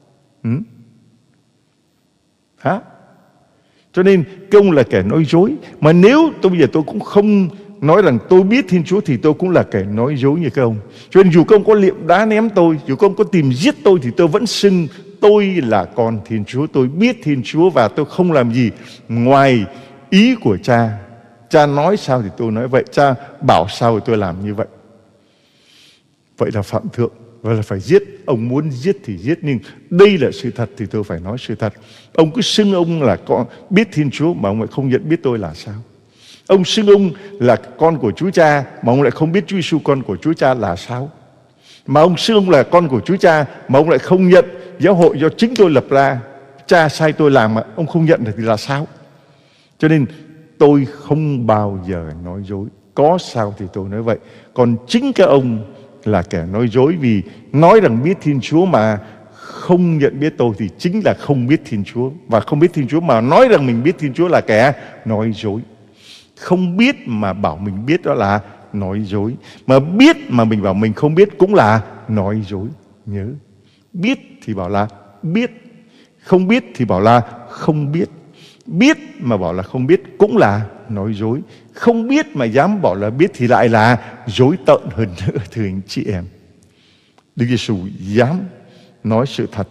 Hả? Cho nên các ông là kẻ nói dối. Mà nếu bây giờ tôi cũng không nói rằng tôi biết Thiên Chúa thì tôi cũng là kẻ nói dối như các ông. Cho nên dù các ông có liệm đá ném tôi, dù các ông có tìm giết tôi, thì tôi vẫn xưng tôi là con Thiên Chúa. Tôi biết Thiên Chúa và tôi không làm gì ngoài ý của Cha. Cha nói sao thì tôi nói vậy, Cha bảo sao thì tôi làm như vậy. Vậy là phạm thượng, vậy là phải giết. Ông muốn giết thì giết, nhưng đây là sự thật thì tôi phải nói sự thật. Ông cứ xưng ông là con biết Thiên Chúa mà ông lại không nhận biết tôi là sao? Ông xưng ông là con của Chúa Cha mà ông lại không biết Chúa Giêsu con của Chúa Cha là sao? Mà ông xưng ông là con của Chúa Cha mà ông lại không nhận giáo hội do chính tôi lập ra, Cha sai tôi làm mà ông không nhận thì là sao? Cho nên tôi không bao giờ nói dối. Có sao thì tôi nói vậy. Còn chính các ông là kẻ nói dối, vì nói rằng biết Thiên Chúa mà không nhận biết tôi thì chính là không biết Thiên Chúa. Và không biết Thiên Chúa mà nói rằng mình biết Thiên Chúa là kẻ nói dối. Không biết mà bảo mình biết đó là nói dối. Mà biết mà mình bảo mình không biết cũng là nói dối. Nhớ, biết thì bảo là biết, không biết thì bảo là không biết. Biết mà bảo là không biết cũng là nói dối. Không biết mà dám bảo là biết thì lại là dối tợn hơn nữa, thưa anh chị em. Đức Giêsu dám nói sự thật.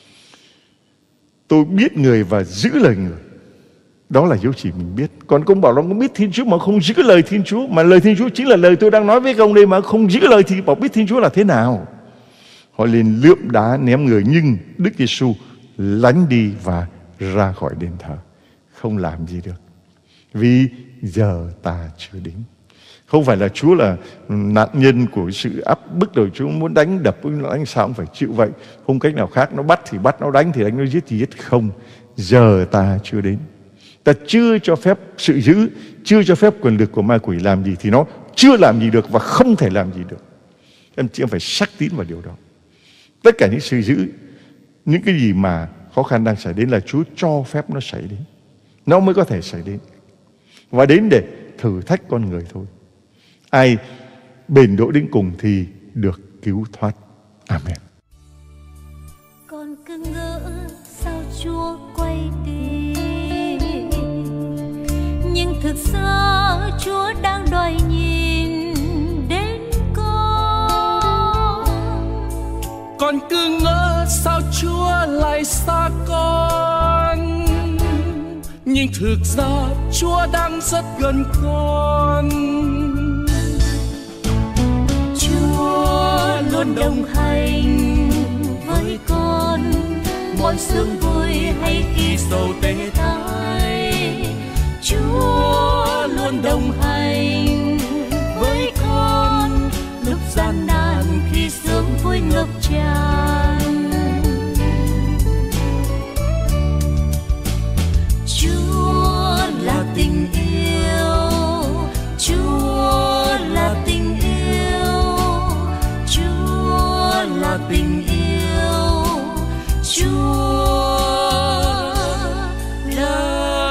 Tôi biết người và giữ lời người. Đó là dấu chỉ mình biết. Còn công bảo là không biết Thiên Chúa mà không giữ lời Thiên Chúa, mà lời Thiên Chúa chính là lời tôi đang nói với ông đây, mà không giữ lời thì bảo biết Thiên Chúa là thế nào? Họ liền lượm đá ném người, nhưng Đức Giêsu lánh đi và ra khỏi đền thờ. Không làm gì được, vì giờ ta chưa đến. Không phải là Chúa là nạn nhân của sự áp bức rồi Chúa muốn đánh đập, đánh sao cũng phải chịu vậy, không cách nào khác. Nó bắt thì bắt, nó đánh thì đánh, nó giết thì giết. Không, giờ ta chưa đến. Ta chưa cho phép sự giữ, chưa cho phép quyền lực của ma quỷ làm gì thì nó chưa làm gì được và không thể làm gì được. Em chỉ phải xác tín vào điều đó. Tất cả những sự giữ, những cái gì mà khó khăn đang xảy đến là Chúa cho phép nó xảy đến. Nó mới có thể xảy đến. Và đến để thử thách con người thôi. Ai bền độ đến cùng thì được cứu thoát. Amen. Con cứ ngỡ sao Chúa quay đi, nhưng thực ra Chúa đang đòi nhìn đến con. Con cứ ngỡ sao Chúa lại xa con, nhưng thực ra Chúa đang rất gần con. Chúa luôn đồng hành với con, mọi sướng vui hay khi sầu tê tái. Chúa luôn đồng hành với con, lúc gian nan khi sướng vui ngập tràn. Chúa là tình yêu, Chúa là tình yêu, Chúa là tình yêu, Chúa là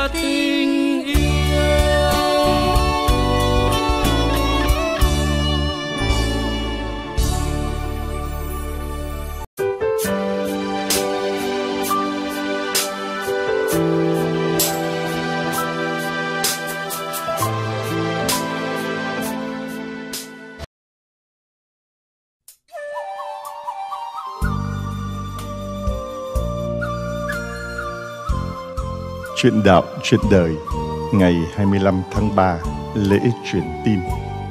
Chuyện đạo, chuyện đời, ngày 25 tháng 3, lễ truyền tin.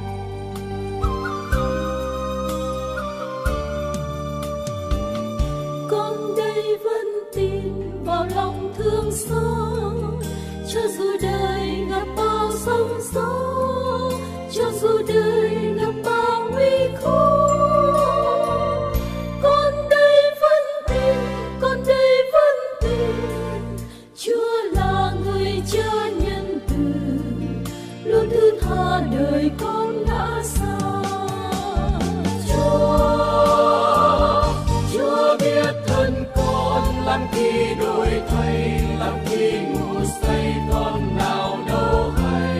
Con đây vẫn tin vào lòng thương xót, cho dù đời gặp bao sóng gió, cho dù đời gặp bao nguy khó. Con đây vẫn tin, con đây vẫn tin, Chúa là người cha nhân từ, luôn thứ tha đời con đã xa. Chúa biết thân con làm khi đổi thay, làm khi ngủ say con nào đâu hay.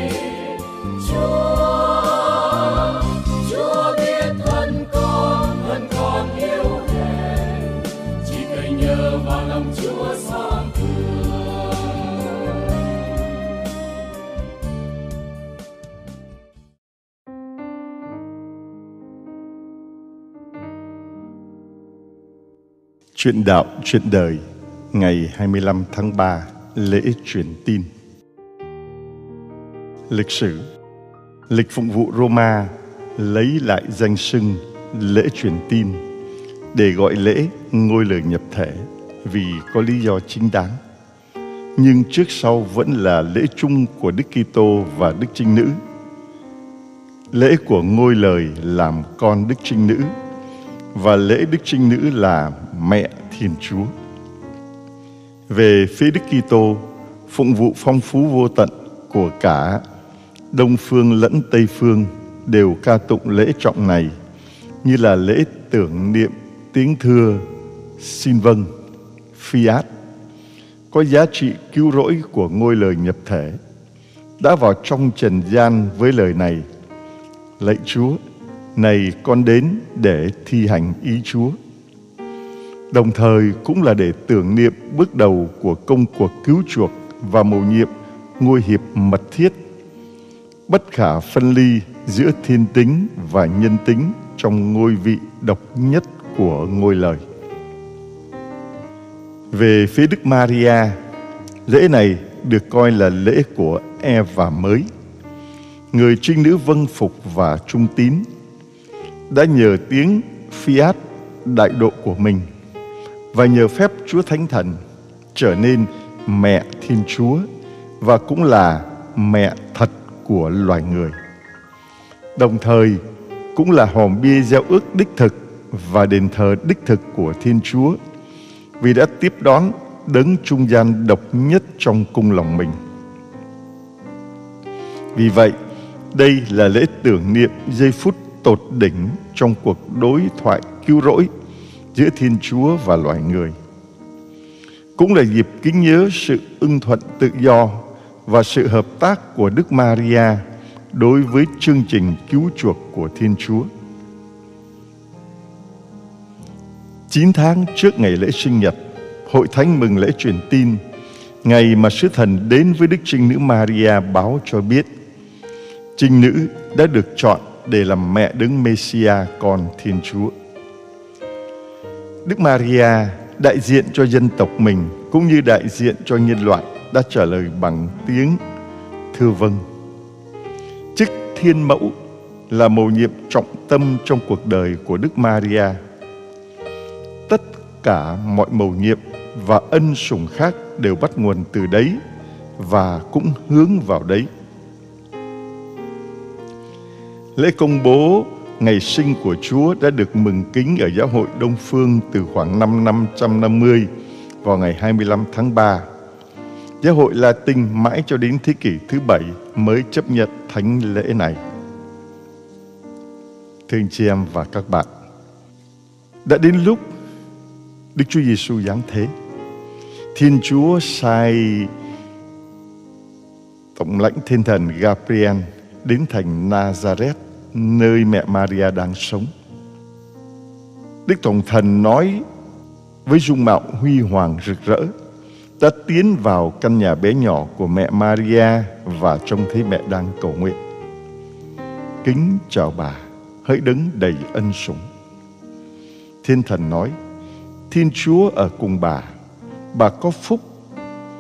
Chúa biết thân con yêu hèn, chỉ cậy nhờ vào lòng Chúa xót thương. Chuyện đạo, chuyện đời, ngày 25 tháng 3, lễ truyền tin. Lịch sử. Lịch phụng vụ Roma lấy lại danh xưng lễ truyền tin để gọi lễ ngôi lời nhập thể vì có lý do chính đáng. Nhưng trước sau vẫn là lễ chung của Đức Kitô và Đức Trinh Nữ. Lễ của ngôi lời làm con Đức Trinh Nữ và lễ Đức Trinh Nữ là mẹ Thiên Chúa. Về phía Đức Kitô, phụng vụ phong phú vô tận của cả Đông phương lẫn Tây phương đều ca tụng lễ trọng này như là lễ tưởng niệm tiếng thưa xin vâng, fiat, có giá trị cứu rỗi của ngôi lời nhập thể, đã vào trong trần gian với lời này: lạy Chúa, này con đến để thi hành ý Chúa. Đồng thời cũng là để tưởng niệm bước đầu của công cuộc cứu chuộc và mầu nhiệm ngôi hiệp mật thiết, bất khả phân ly giữa thiên tính và nhân tính trong ngôi vị độc nhất của ngôi lời. Về phía Đức Maria, lễ này được coi là lễ của Eva mới, người trinh nữ vâng phục và trung tín, đã nhờ tiếng fiat đại độ của mình và nhờ phép Chúa Thánh Thần trở nên mẹ Thiên Chúa và cũng là mẹ thật của loài người. Đồng thời cũng là hòm bia giao ước đích thực và đền thờ đích thực của Thiên Chúa, vì đã tiếp đón đấng trung gian độc nhất trong cung lòng mình. Vì vậy, đây là lễ tưởng niệm giây phút tột đỉnh trong cuộc đối thoại cứu rỗi giữa Thiên Chúa và loài người. Cũng là dịp kính nhớ sự ưng thuận tự do và sự hợp tác của Đức Maria đối với chương trình cứu chuộc của Thiên Chúa. 9 tháng trước ngày lễ sinh nhật, Hội Thánh mừng lễ truyền tin, ngày mà sứ thần đến với Đức Trinh Nữ Maria báo cho biết Trinh Nữ đã được chọn để làm mẹ đấng Mêsia con Thiên Chúa. Đức Maria đại diện cho dân tộc mình cũng như đại diện cho nhân loại đã trả lời bằng tiếng thưa vâng. Chức Thiên Mẫu là mầu nhiệm trọng tâm trong cuộc đời của Đức Maria. Tất cả mọi mầu nhiệm và ân sủng khác đều bắt nguồn từ đấy và cũng hướng vào đấy. Lễ công bố ngày sinh của Chúa đã được mừng kính ở Giáo hội Đông Phương từ khoảng năm 550 vào ngày 25 tháng 3. Giáo hội Latin mãi cho đến thế kỷ thứ 7 mới chấp nhận thánh lễ này. Thưa anh chị em và các bạn, đã đến lúc Đức Chúa Giêsu giáng thế. Thiên Chúa sai Tổng lãnh Thiên Thần Gabriel đến thành Nazareth, nơi mẹ Maria đang sống. Đức Tổng Thần nói với dung mạo huy hoàng rực rỡ, đã tiến vào căn nhà bé nhỏ của mẹ Maria và trông thấy mẹ đang cầu nguyện. Kính chào bà, hỡi đấng đầy ân sủng. Thiên Thần nói, Thiên Chúa ở cùng bà có phúc.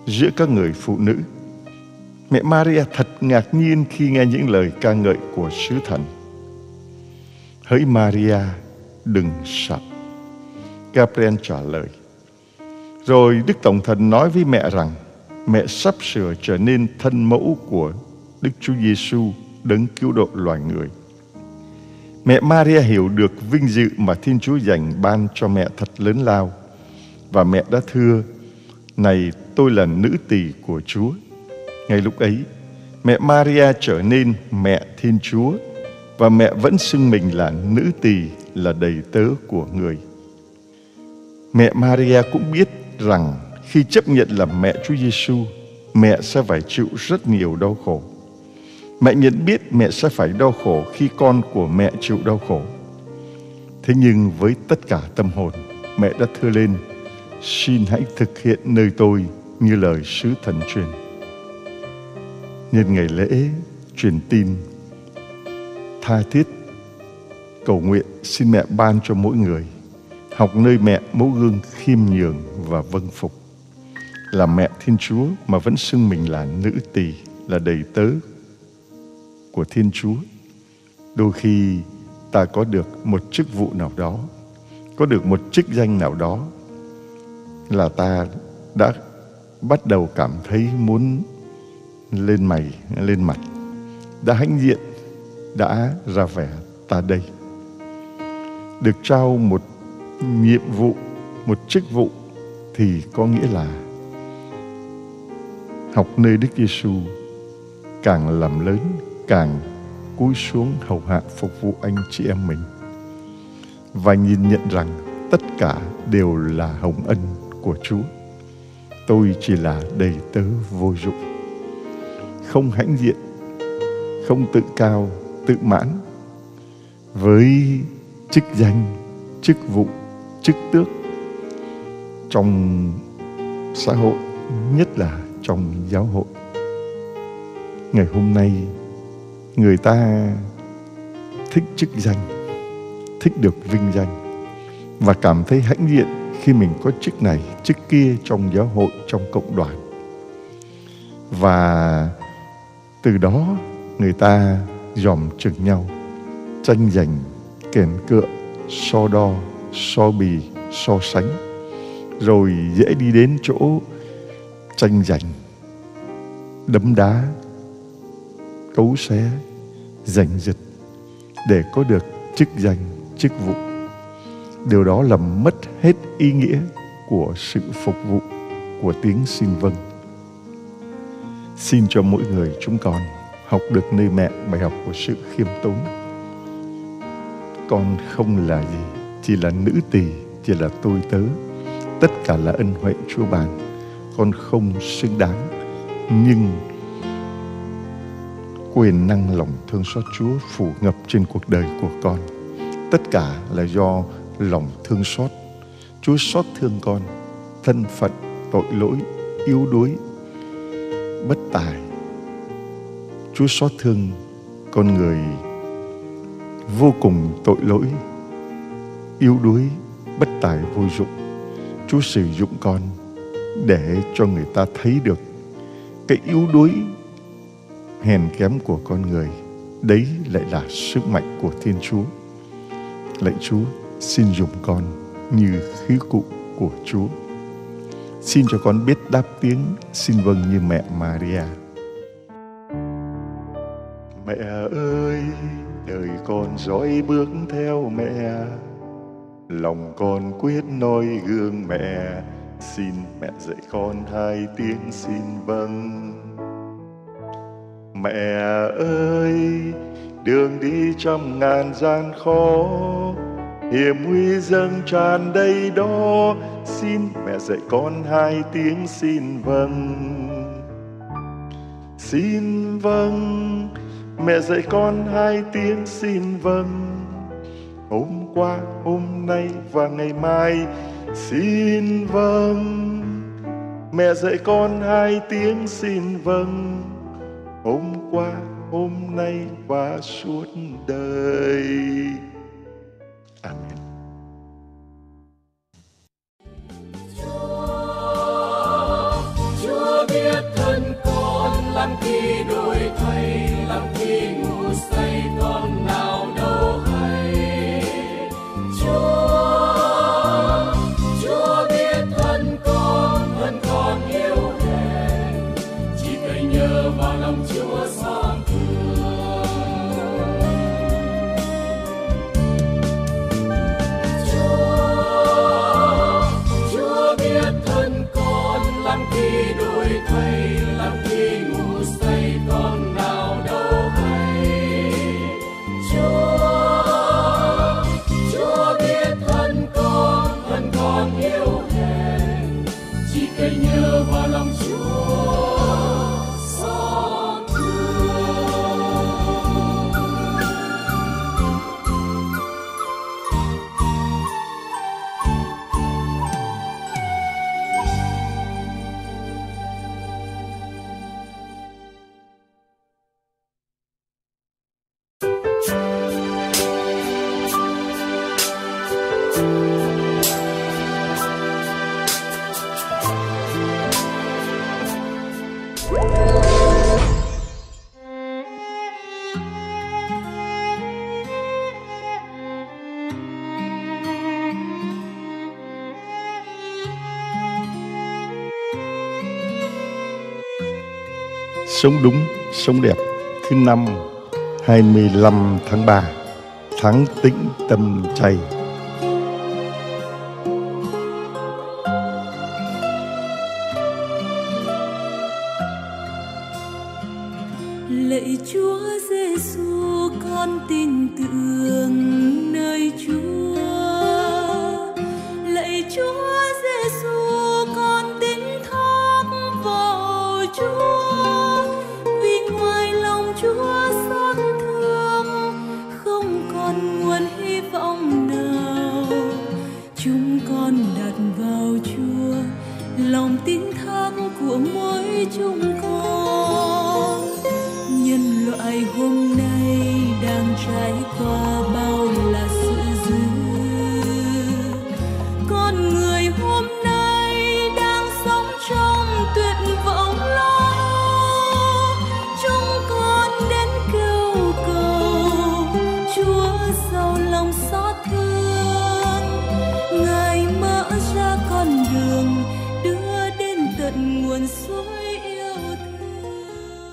giữa các người phụ nữ. Mẹ Maria thật ngạc nhiên khi nghe những lời ca ngợi của sứ thần. Hỡi Maria, đừng sợ, Gabriel trả lời. Rồi Đức Tổng Thần nói với mẹ rằng mẹ sắp sửa trở nên thân mẫu của Đức Chúa Giêsu, đấng cứu độ loài người. Mẹ Maria hiểu được vinh dự mà Thiên Chúa dành ban cho mẹ thật lớn lao, và mẹ đã thưa: này, tôi là nữ tỳ của Chúa. Ngay lúc ấy, mẹ Maria trở nên mẹ Thiên Chúa, và mẹ vẫn xưng mình là nữ tỳ, là đầy tớ của người. Mẹ Maria cũng biết rằng khi chấp nhận làm mẹ Chúa Giêsu, mẹ sẽ phải chịu rất nhiều đau khổ. Mẹ nhận biết mẹ sẽ phải đau khổ khi con của mẹ chịu đau khổ. Thế nhưng với tất cả tâm hồn, mẹ đã thưa lên: xin hãy thực hiện nơi tôi như lời sứ thần truyền. Nhân ngày lễ truyền tin, tha thiết cầu nguyện xin mẹ ban cho mỗi người học nơi mẹ mẫu gương khiêm nhường và vâng phục, là mẹ Thiên Chúa mà vẫn xưng mình là nữ tỳ, là đầy tớ của Thiên Chúa. Đôi khi ta có được một chức vụ nào đó, có được một chức danh nào đó, là ta đã bắt đầu cảm thấy muốn lên mày lên mặt, đã hãnh diện, đã ra vẻ ta đây. Được trao một nhiệm vụ, một chức vụ thì có nghĩa là học nơi Đức Giêsu, càng làm lớn, càng cúi xuống hầu hạ phục vụ anh chị em mình, và nhìn nhận rằng tất cả đều là hồng ân của Chúa. Tôi chỉ là đầy tớ vô dụng, không hãnh diện, không tự cao, tự mãn với chức danh, chức vụ, chức tước trong xã hội, nhất là trong giáo hội. Ngày hôm nay, người ta thích chức danh, thích được vinh danh, và cảm thấy hãnh diện khi mình có chức này, chức kia trong giáo hội, trong cộng đoàn. Và từ đó người ta dòm chừng nhau, tranh giành, kèn cựa, so đo, so bì, so sánh, rồi dễ đi đến chỗ tranh giành, đấm đá, cấu xé, giành giật để có được chức danh, chức vụ. Điều đó làm mất hết ý nghĩa của sự phục vụ, của tiếng xin vâng. Xin cho mỗi người chúng con học được nơi mẹ bài học của sự khiêm tốn. Con không là gì, chỉ là nữ tỳ, chỉ là tôi tớ. Tất cả là ân huệ Chúa ban. Con không xứng đáng, nhưng quyền năng lòng thương xót Chúa phủ ngập trên cuộc đời của con. Tất cả là do lòng thương xót. Chúa xót thương con, thân phận, tội lỗi, yếu đuối, bất tài. Chúa xót thương con người vô cùng tội lỗi, yếu đuối, bất tài, vô dụng. Chúa sử dụng con để cho người ta thấy được cái yếu đuối, hèn kém của con người. Đấy lại là sức mạnh của Thiên Chúa. Lạy Chúa, xin dùng con như khí cụ của Chúa. Xin cho con biết đáp tiếng xin vâng như mẹ Maria. Mẹ ơi, đời con dõi bước theo mẹ, lòng con quyết noi gương mẹ. Xin mẹ dạy con hai tiếng xin vâng. Mẹ ơi, đường đi trăm ngàn gian khó, hiểm nguy dâng tràn đầy đó. Xin mẹ dạy con hai tiếng xin vâng. Xin vâng, mẹ dạy con hai tiếng xin vâng. Hôm qua, hôm nay và ngày mai xin vâng. Mẹ dạy con hai tiếng xin vâng. Hôm qua, hôm nay và suốt đời. Amen. Chúa lắm khi đổi thay, lắm khi ngủ say con nào đâu hay. Chúa biết thân con yêu hèn, chỉ cần nhớ vào lòng Chúa xót thương. Chúa biết thân con lắm khi đổi thay, lắm khi ngủ say con nào đâu hay. Chúa biết thân con yêu hèn, chỉ cần nhớ vào lòng Chúa xót thương. Sống đúng, sống đẹp. Thứ năm, 25 tháng 3, tháng Tĩnh Tâm Chay. Lạy Chúa Giêsu, con tin tưởng nơi Chúa. Lạy Chúa Giêsu, con tin thác vào Chúa. Vì ngoài lòng Chúa xót thương, không còn nguồn hy vọng nào. Chúng con đặt vào Chúa lòng tin thác của mỗi chúng con. Nhân loại hôm nay đang trải qua bao là sự dữ. Con người hôm nay đang sống trong tuyệt vọng lo. Chúng con đến kêu cầu Chúa giàu lòng xót thương. Ngài mở ra con đường đưa đến tận nguồn suối yêu thương.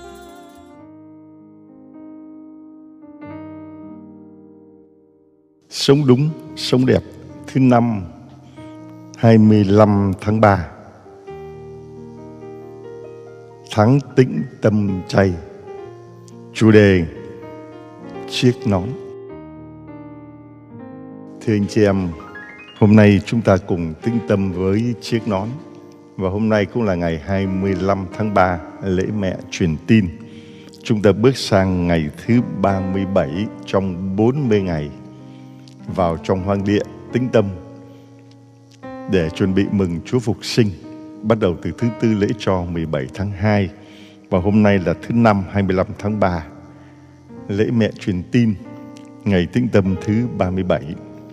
Sống đúng, sống đẹp. Thứ năm, 25 tháng 3, tháng Tĩnh Tâm Chay. Chủ đề: chiếc nón. Thưa anh chị em, hôm nay chúng ta cùng tĩnh tâm với chiếc nón. Và hôm nay cũng là ngày 25 tháng 3, lễ mẹ truyền tin. Chúng ta bước sang ngày thứ 37 trong 40 ngày vào trong hoang địa tĩnh tâm để chuẩn bị mừng Chúa Phục sinh, bắt đầu từ thứ Tư lễ cho 17 tháng 2. Và hôm nay là thứ Năm 25 tháng 3, lễ mẹ truyền tin, ngày tĩnh tâm thứ 37.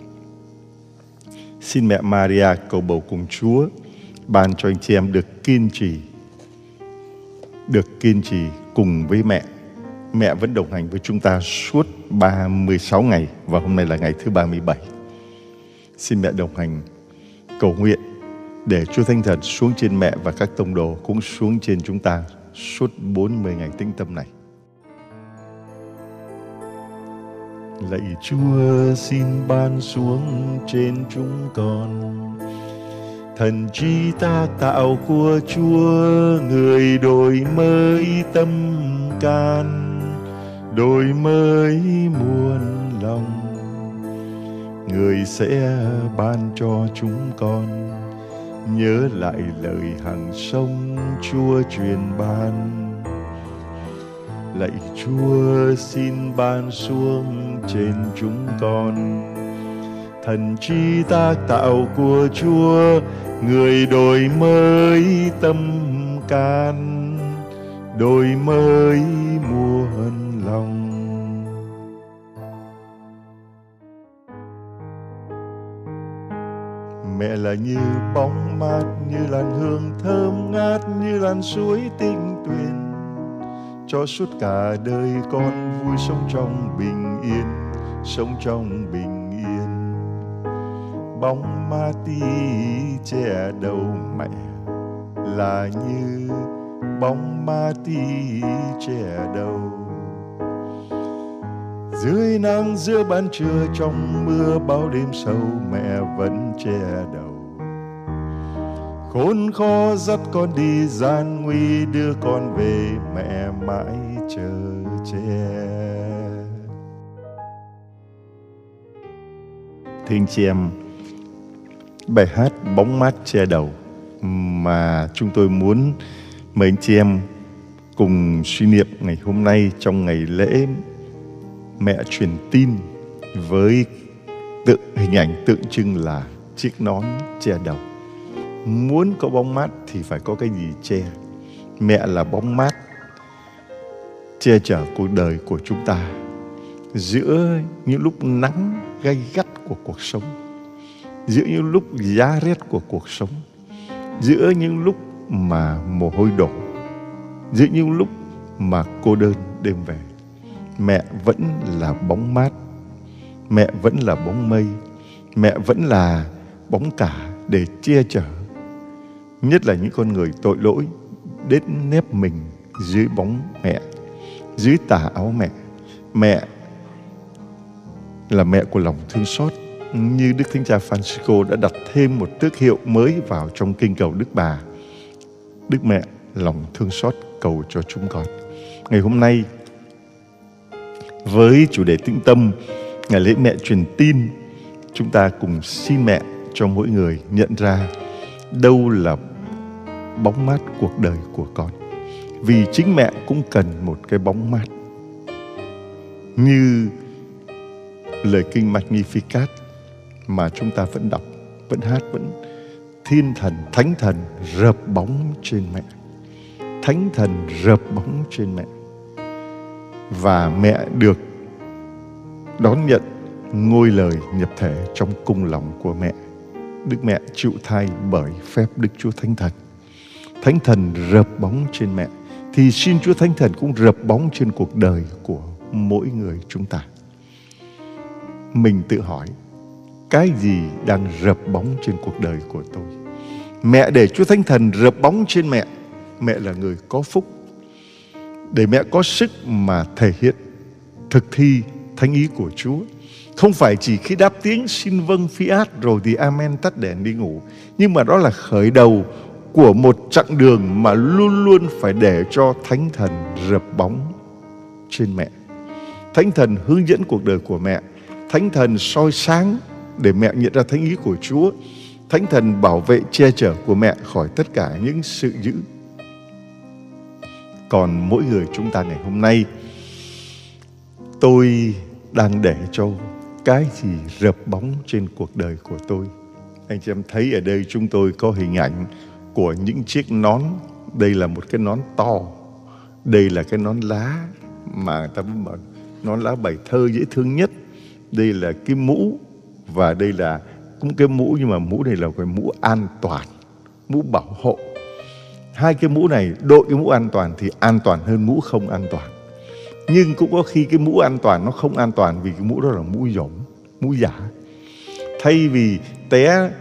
Xin mẹ Maria cầu bầu cùng Chúa ban cho anh chị em được kiên trì cùng với mẹ. Mẹ vẫn đồng hành với chúng ta suốt 36 ngày và hôm nay là ngày thứ 37. Xin mẹ đồng hành cầu nguyện để Chúa Thánh Thần xuống trên mẹ và các tông đồ cũng xuống trên chúng ta suốt 40 ngày tĩnh tâm này. Lạy Chúa, xin ban xuống trên chúng con thần trí tác tạo của Chúa, người đổi mới tâm can, đổi mới muôn lòng. Người sẽ ban cho chúng con nhớ lại lời hằng sống Chúa truyền ban. Lạy Chúa, xin ban xuống trên chúng con thần trí tác tạo của Chúa, người đổi mới tâm can, đổi mới muôn lòng. Mẹ là như bóng mát, như làn hương thơm ngát, như làn suối tinh tuyền, cho suốt cả đời con vui sống trong bình yên, sống trong bình yên. Bóng ma tí che đầu mẹ là như bóng ma tí che đầu. Dưới nắng giữa ban trưa, trong mưa bão đêm sâu, mẹ vẫn che đầu. Khốn khó dắt con đi gian nguy, đưa con về mẹ mãi chờ che. Thưa anh chị em, bài hát Bóng mát che đầu mà chúng tôi muốn mời anh chị em cùng suy niệm ngày hôm nay trong ngày lễ mẹ truyền tin với hình ảnh tượng trưng là chiếc nón che đầu. Muốn có bóng mát thì phải có cái gì che. Mẹ là bóng mát che chở cuộc đời của chúng ta giữa những lúc nắng gay gắt của cuộc sống, giữa những lúc giá rét của cuộc sống, giữa những lúc mà mồ hôi đổ, giữa những lúc mà cô đơn đêm về. Mẹ vẫn là bóng mát, mẹ vẫn là bóng mây, mẹ vẫn là bóng cả để che chở, nhất là những con người tội lỗi đến nép mình dưới bóng mẹ, dưới tà áo mẹ. Mẹ là mẹ của lòng thương xót, như Đức Thánh Cha Francisco đã đặt thêm một tước hiệu mới vào trong kinh cầu Đức Bà. Đức Mẹ lòng thương xót cầu cho chúng con. Ngày hôm nay với chủ đề tĩnh tâm ngày lễ mẹ truyền tin, chúng ta cùng xin mẹ cho mỗi người nhận ra đâu là bóng mát cuộc đời của con. Vì chính mẹ cũng cần một cái bóng mát. Như lời kinh Magnificat mà chúng ta vẫn đọc, vẫn hát, vẫn thiên thần, thánh thần rợp bóng trên mẹ. Thánh thần rợp bóng trên mẹ. Và mẹ được đón nhận ngôi lời nhập thể trong cung lòng của mẹ. Đức Mẹ chịu thai bởi phép Đức Chúa Thánh Thần. Thánh thần rợp bóng trên mẹ, thì xin Chúa Thánh Thần cũng rợp bóng trên cuộc đời của mỗi người chúng ta. Mình tự hỏi, cái gì đang rợp bóng trên cuộc đời của tôi? Mẹ để Chúa Thánh Thần rợp bóng trên mẹ. Mẹ là người có phúc, để mẹ có sức mà thể hiện, thực thi thánh ý của Chúa. Không phải chỉ khi đáp tiếng xin vâng fiat rồi thì amen tắt đèn đi ngủ. Nhưng mà đó là khởi đầu của một chặng đường mà luôn luôn phải để cho Thánh Thần rợp bóng trên mẹ. Thánh Thần hướng dẫn cuộc đời của mẹ. Thánh Thần soi sáng để mẹ nhận ra thánh ý của Chúa. Thánh Thần bảo vệ che chở của mẹ khỏi tất cả những sự dữ. Còn mỗi người chúng ta ngày hôm nay, tôi đang để cho cái gì rợp bóng trên cuộc đời của tôi? Anh chị em thấy ở đây chúng tôi có hình ảnh của những chiếc nón. Đây là một cái nón to. Đây là cái nón lá mà người ta bảo nón lá bài thơ dễ thương nhất. Đây là cái mũ. Và đây là cũng cái mũ, nhưng mà mũ này là cái mũ an toàn, mũ bảo hộ. Hai cái mũ này, đội cái mũ an toàn thì an toàn hơn mũ không an toàn. Nhưng cũng có khi cái mũ an toàn nó không an toàn, vì cái mũ đó là mũ dỗm, mũ giả. Thay vì té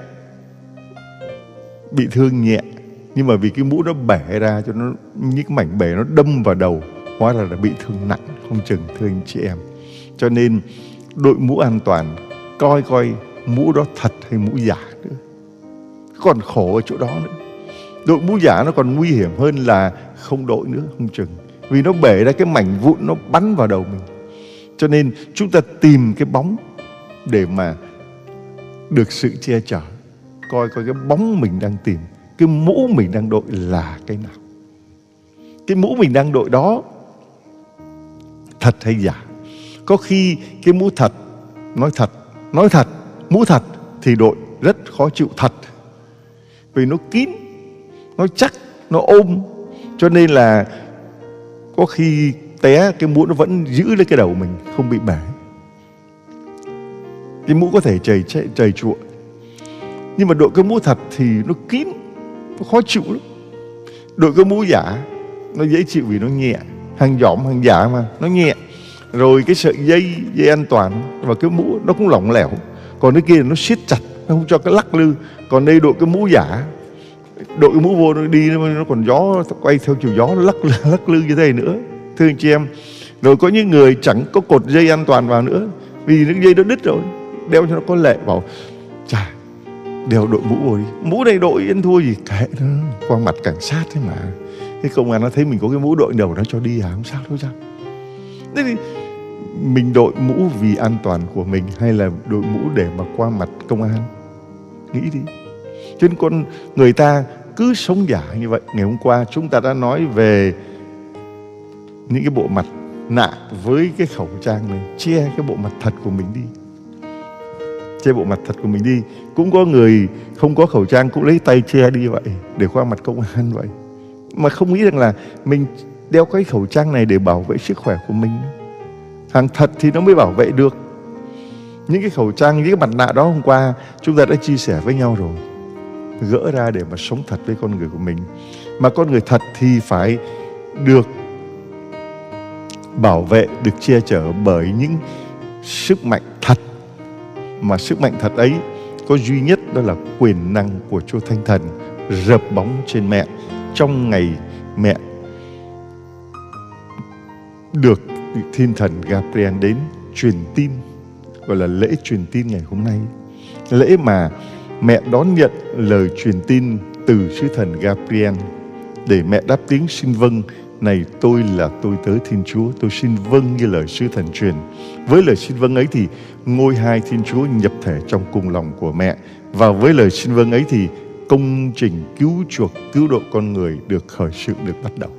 bị thương nhẹ, nhưng mà vì cái mũ nó bể ra, cho nó những cái mảnh bể nó đâm vào đầu, hóa ra là bị thương nặng không chừng, thưa anh chị em. Cho nên đội mũ an toàn, coi mũ đó thật hay mũ giả nữa. Còn khổ ở chỗ đó nữa. Đội mũ giả nó còn nguy hiểm hơn là không đội nữa không chừng. Vì nó bể ra cái mảnh vụn, nó bắn vào đầu mình. Cho nên chúng ta tìm cái bóng để mà được sự che chở. Coi cái bóng mình đang tìm, cái mũ mình đang đội là cái nào. Cái mũ mình đang đội đó thật hay giả? Có khi cái mũ thật, nói thật, mũ thật thì đội rất khó chịu thật. Vì nó kín, nó chắc, nó ôm. Cho nên là có khi té cái mũ nó vẫn giữ lấy cái đầu mình, không bị bể. Cái mũ có thể trầy trụa. Nhưng mà đội cái mũ thật thì nó kín, nó khó chịu lắm. Đội cái mũ giả nó dễ chịu vì nó nhẹ. hàng dỏm, hàng giả mà, nó nhẹ. Rồi cái sợi dây an toàn và cái mũ nó cũng lỏng lẻo. Còn cái kia nó siết chặt, nó không cho cái lắc lư. Còn đây đội cái mũ giả, đội cái mũ vô nó đi nó còn gió, quay theo chiều gió, nó lắc lư như thế này nữa. Thưa anh chị em, rồi có những người chẳng có cột dây an toàn vào nữa, vì cái dây nó đứt rồi, đeo cho nó có lệ. Bảo chà, đeo đội mũ vô đi, mũ này đội ăn thua gì, kệ nó, qua mặt cảnh sát thế mà. Cái công an nó thấy mình có cái mũ đội đầu, nó cho đi không sao đâu sao. Thế thì mình đội mũ vì an toàn của mình hay là đội mũ để mà qua mặt công an? Nghĩ đi. Cho nên con người ta cứ sống giả như vậy. Ngày hôm qua chúng ta đã nói về những cái bộ mặt nạ với cái khẩu trang này, che cái bộ mặt thật của mình đi. Che bộ mặt thật của mình đi. Cũng có người không có khẩu trang cũng lấy tay che đi vậy, để qua mặt công an vậy. Mà không nghĩ rằng là mình đeo cái khẩu trang này để bảo vệ sức khỏe của mình. Hàng thật thì nó mới bảo vệ được. Những cái khẩu trang, những cái mặt nạ đó hôm qua chúng ta đã chia sẻ với nhau rồi. Gỡ ra để mà sống thật với con người của mình. Mà con người thật thì phải được bảo vệ, được che chở bởi những sức mạnh thật. Mà sức mạnh thật ấy có duy nhất, đó là quyền năng của Chúa Thánh Thần rợp bóng trên mẹ. Trong ngày mẹ được Thiên Thần Gabriel đến truyền tin, gọi là lễ truyền tin ngày hôm nay. Lễ mà mẹ đón nhận lời truyền tin từ sứ thần Gabriel, để mẹ đáp tiếng xin vâng: này tôi là tôi tớ Thiên Chúa, tôi xin vâng như lời sứ thần truyền. Với lời xin vâng ấy thì ngôi hai Thiên Chúa nhập thể trong cùng lòng của mẹ. Và với lời xin vâng ấy thì công trình cứu chuộc, cứu độ con người được khởi sự, được bắt đầu.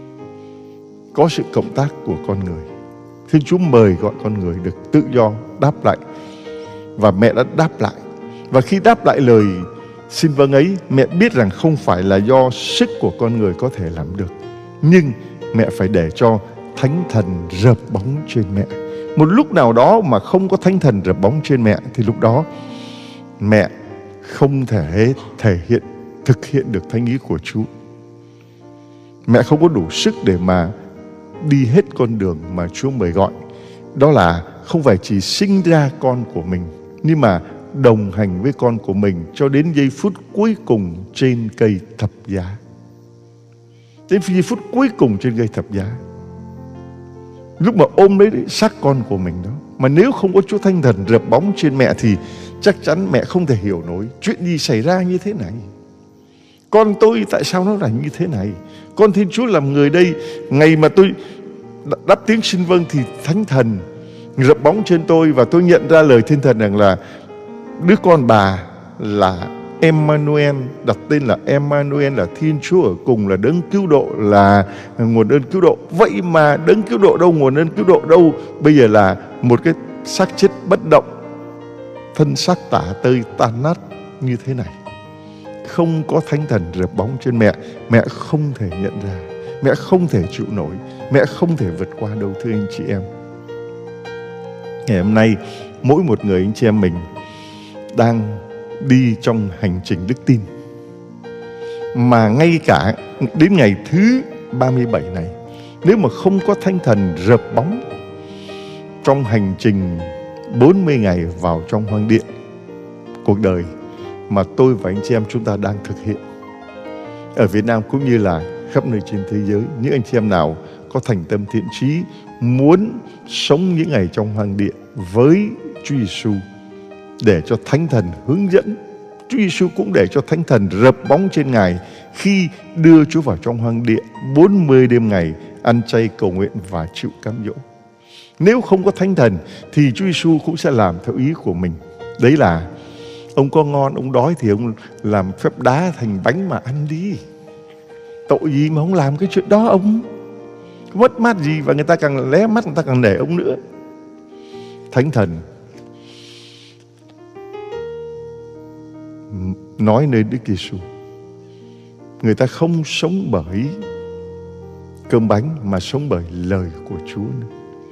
Có sự cộng tác của con người. Thiên Chúa mời gọi con người được tự do đáp lại. Và mẹ đã đáp lại. Và khi đáp lại lời xin vâng ấy, mẹ biết rằng không phải là do sức của con người có thể làm được. Nhưng mẹ phải để cho Thánh Thần rợp bóng trên mẹ. Một lúc nào đó mà không có Thánh Thần rợp bóng trên mẹ thì lúc đó mẹ không thể thực hiện được thánh ý của Chúa. Mẹ không có đủ sức để mà đi hết con đường mà Chúa mời gọi. Đó là không phải chỉ sinh ra con của mình, nhưng mà đồng hành với con của mình cho đến giây phút cuối cùng trên cây thập giá. Đến giây phút cuối cùng trên cây thập giá, lúc mà ôm lấy xác con của mình đó. Mà nếu không có Chúa Thánh Thần rợp bóng trên mẹ thì chắc chắn mẹ không thể hiểu nổi chuyện gì xảy ra như thế này. Con tôi tại sao nó là như thế này? Con Thiên Chúa làm người đây, ngày mà tôi đáp tiếng xin vâng thì Thánh Thần rợp bóng trên tôi, và tôi nhận ra lời Thiên Thần rằng là đứa con bà là Emmanuel, đặt tên là Emmanuel, là Thiên Chúa ở cùng, là đấng cứu độ, là nguồn ơn cứu độ. Vậy mà đấng cứu độ đâu, nguồn ơn cứu độ đâu? Bây giờ là một cái xác chết bất động, thân xác tả tơi tan nát như thế này. Không có Thánh Thần rợp bóng trên mẹ, mẹ không thể nhận ra, mẹ không thể chịu nổi, mẹ không thể vượt qua đâu, thưa anh chị em. Ngày hôm nay mỗi một người anh chị em mình đang đi trong hành trình đức tin, mà ngay cả đến ngày thứ 37 này, nếu mà không có Thánh Thần rợp bóng trong hành trình 40 ngày vào trong hoang điện, cuộc đời mà tôi và anh chị em chúng ta đang thực hiện ở Việt Nam cũng như là khắp nơi trên thế giới, những anh chị em nào có thành tâm thiện chí muốn sống những ngày trong hoang điện với Chúa Giêsu, để cho Thánh Thần hướng dẫn, Chúa Giêsu cũng để cho Thánh Thần rợp bóng trên Ngài khi đưa Chúa vào trong hoang điện 40 đêm ngày ăn chay cầu nguyện và chịu cám dỗ. Nếu không có Thánh Thần thì Chúa Giêsu cũng sẽ làm theo ý của mình. Đấy là ông có ngon, ông đói thì ông làm phép đá thành bánh mà ăn đi. Tội gì mà không làm cái chuyện đó ông? Mất mát gì? Và người ta càng lé mắt, người ta càng nể ông nữa. Thánh Thần nói nơi Đức Giêsu, người ta không sống bởi cơm bánh mà sống bởi lời của Chúa nữa.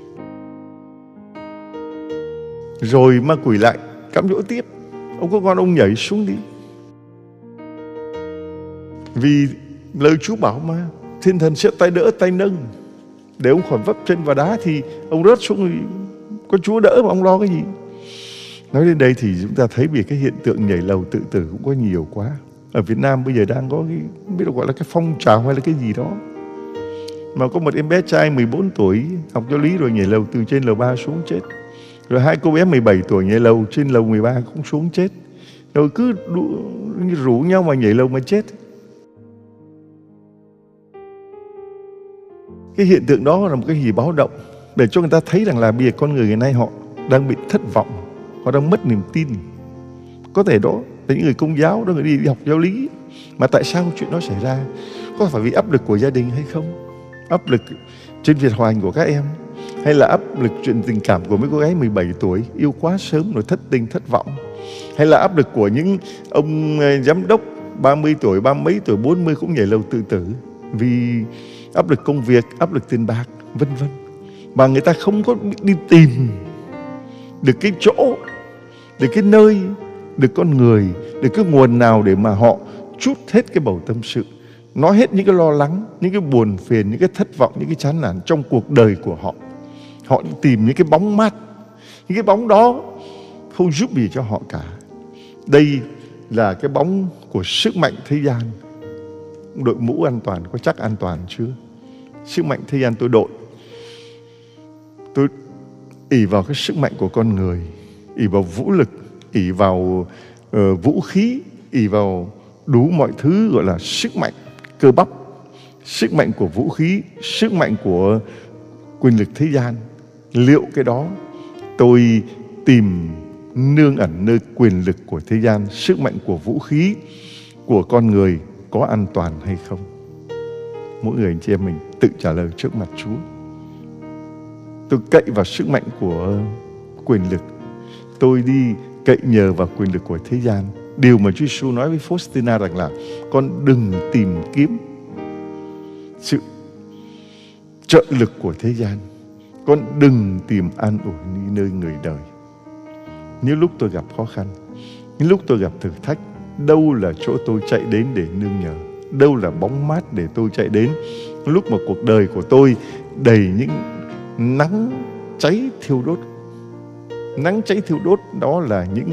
Rồi ma quỷ lại cám dỗ tiếp. Ông có con ông nhảy xuống đi. Vì lời Chúa bảo mà Thiên Thần sẽ tay đỡ tay nâng để ông khỏi vấp chân vào đá, thì ông rớt xuống thì có Chúa đỡ mà ông lo cái gì. Nói đến đây thì chúng ta thấy vì cái hiện tượng nhảy lầu tự tử cũng có nhiều quá. Ở Việt Nam bây giờ đang có cái, không biết là gọi là cái phong trào hay là cái gì đó, mà có một em bé trai 14 tuổi học giáo lý rồi nhảy lầu từ trên lầu 3 xuống chết. Rồi 2 cô bé 17 tuổi nhảy lầu trên lầu 13 cũng xuống chết. Rồi cứ rủ nhau mà nhảy lầu mà chết. Cái hiện tượng đó là một cái gì báo động để cho người ta thấy rằng là bây giờ con người ngày nay họ đang bị thất vọng, họ đang mất niềm tin. Có thể đó là những người Công giáo, đó người đi học giáo lý, mà tại sao chuyện đó xảy ra? Có phải vì áp lực của gia đình hay không? Áp lực trên việc học hành của các em, hay là áp lực chuyện tình cảm của mấy cô gái 17 tuổi yêu quá sớm rồi thất tình thất vọng, hay là áp lực của những ông giám đốc 30 tuổi, 30 mấy tuổi, 40 cũng nhảy lầu tự tử vì áp lực công việc, áp lực tiền bạc, vân vân. Mà người ta không có đi tìm được cái chỗ, được cái nơi, được con người, được cái nguồn nào để mà họ trút hết cái bầu tâm sự, nói hết những cái lo lắng, những cái buồn phiền, những cái thất vọng, những cái chán nản trong cuộc đời của họ. Họ tìm những cái bóng mát, những cái bóng đó không giúp gì cho họ cả. Đây là cái bóng của sức mạnh thế gian. Đội mũ an toàn có chắc an toàn chưa? Sức mạnh thế gian tôi đội, tôi ỷ vào cái sức mạnh của con người, ỷ vào vũ lực, ỷ vào vũ khí, ỷ vào đủ mọi thứ gọi là sức mạnh cơ bắp, sức mạnh của vũ khí, sức mạnh của quyền lực thế gian. Liệu cái đó tôi tìm nương ẩn nơi quyền lực của thế gian, sức mạnh của vũ khí của con người có an toàn hay không? Mỗi người anh chị em mình tự trả lời trước mặt Chúa. Tôi cậy vào sức mạnh của quyền lực, tôi đi cậy nhờ vào quyền lực của thế gian. Điều mà Chúa Giêsu nói với Faustina rằng là con đừng tìm kiếm sự trợ lực của thế gian, con đừng tìm an ủi nơi người đời. Những lúc tôi gặp khó khăn, những lúc tôi gặp thử thách, đâu là chỗ tôi chạy đến để nương nhờ, đâu là bóng mát để tôi chạy đến lúc mà cuộc đời của tôi đầy những nắng cháy thiêu đốt. Nắng cháy thiêu đốt đó là những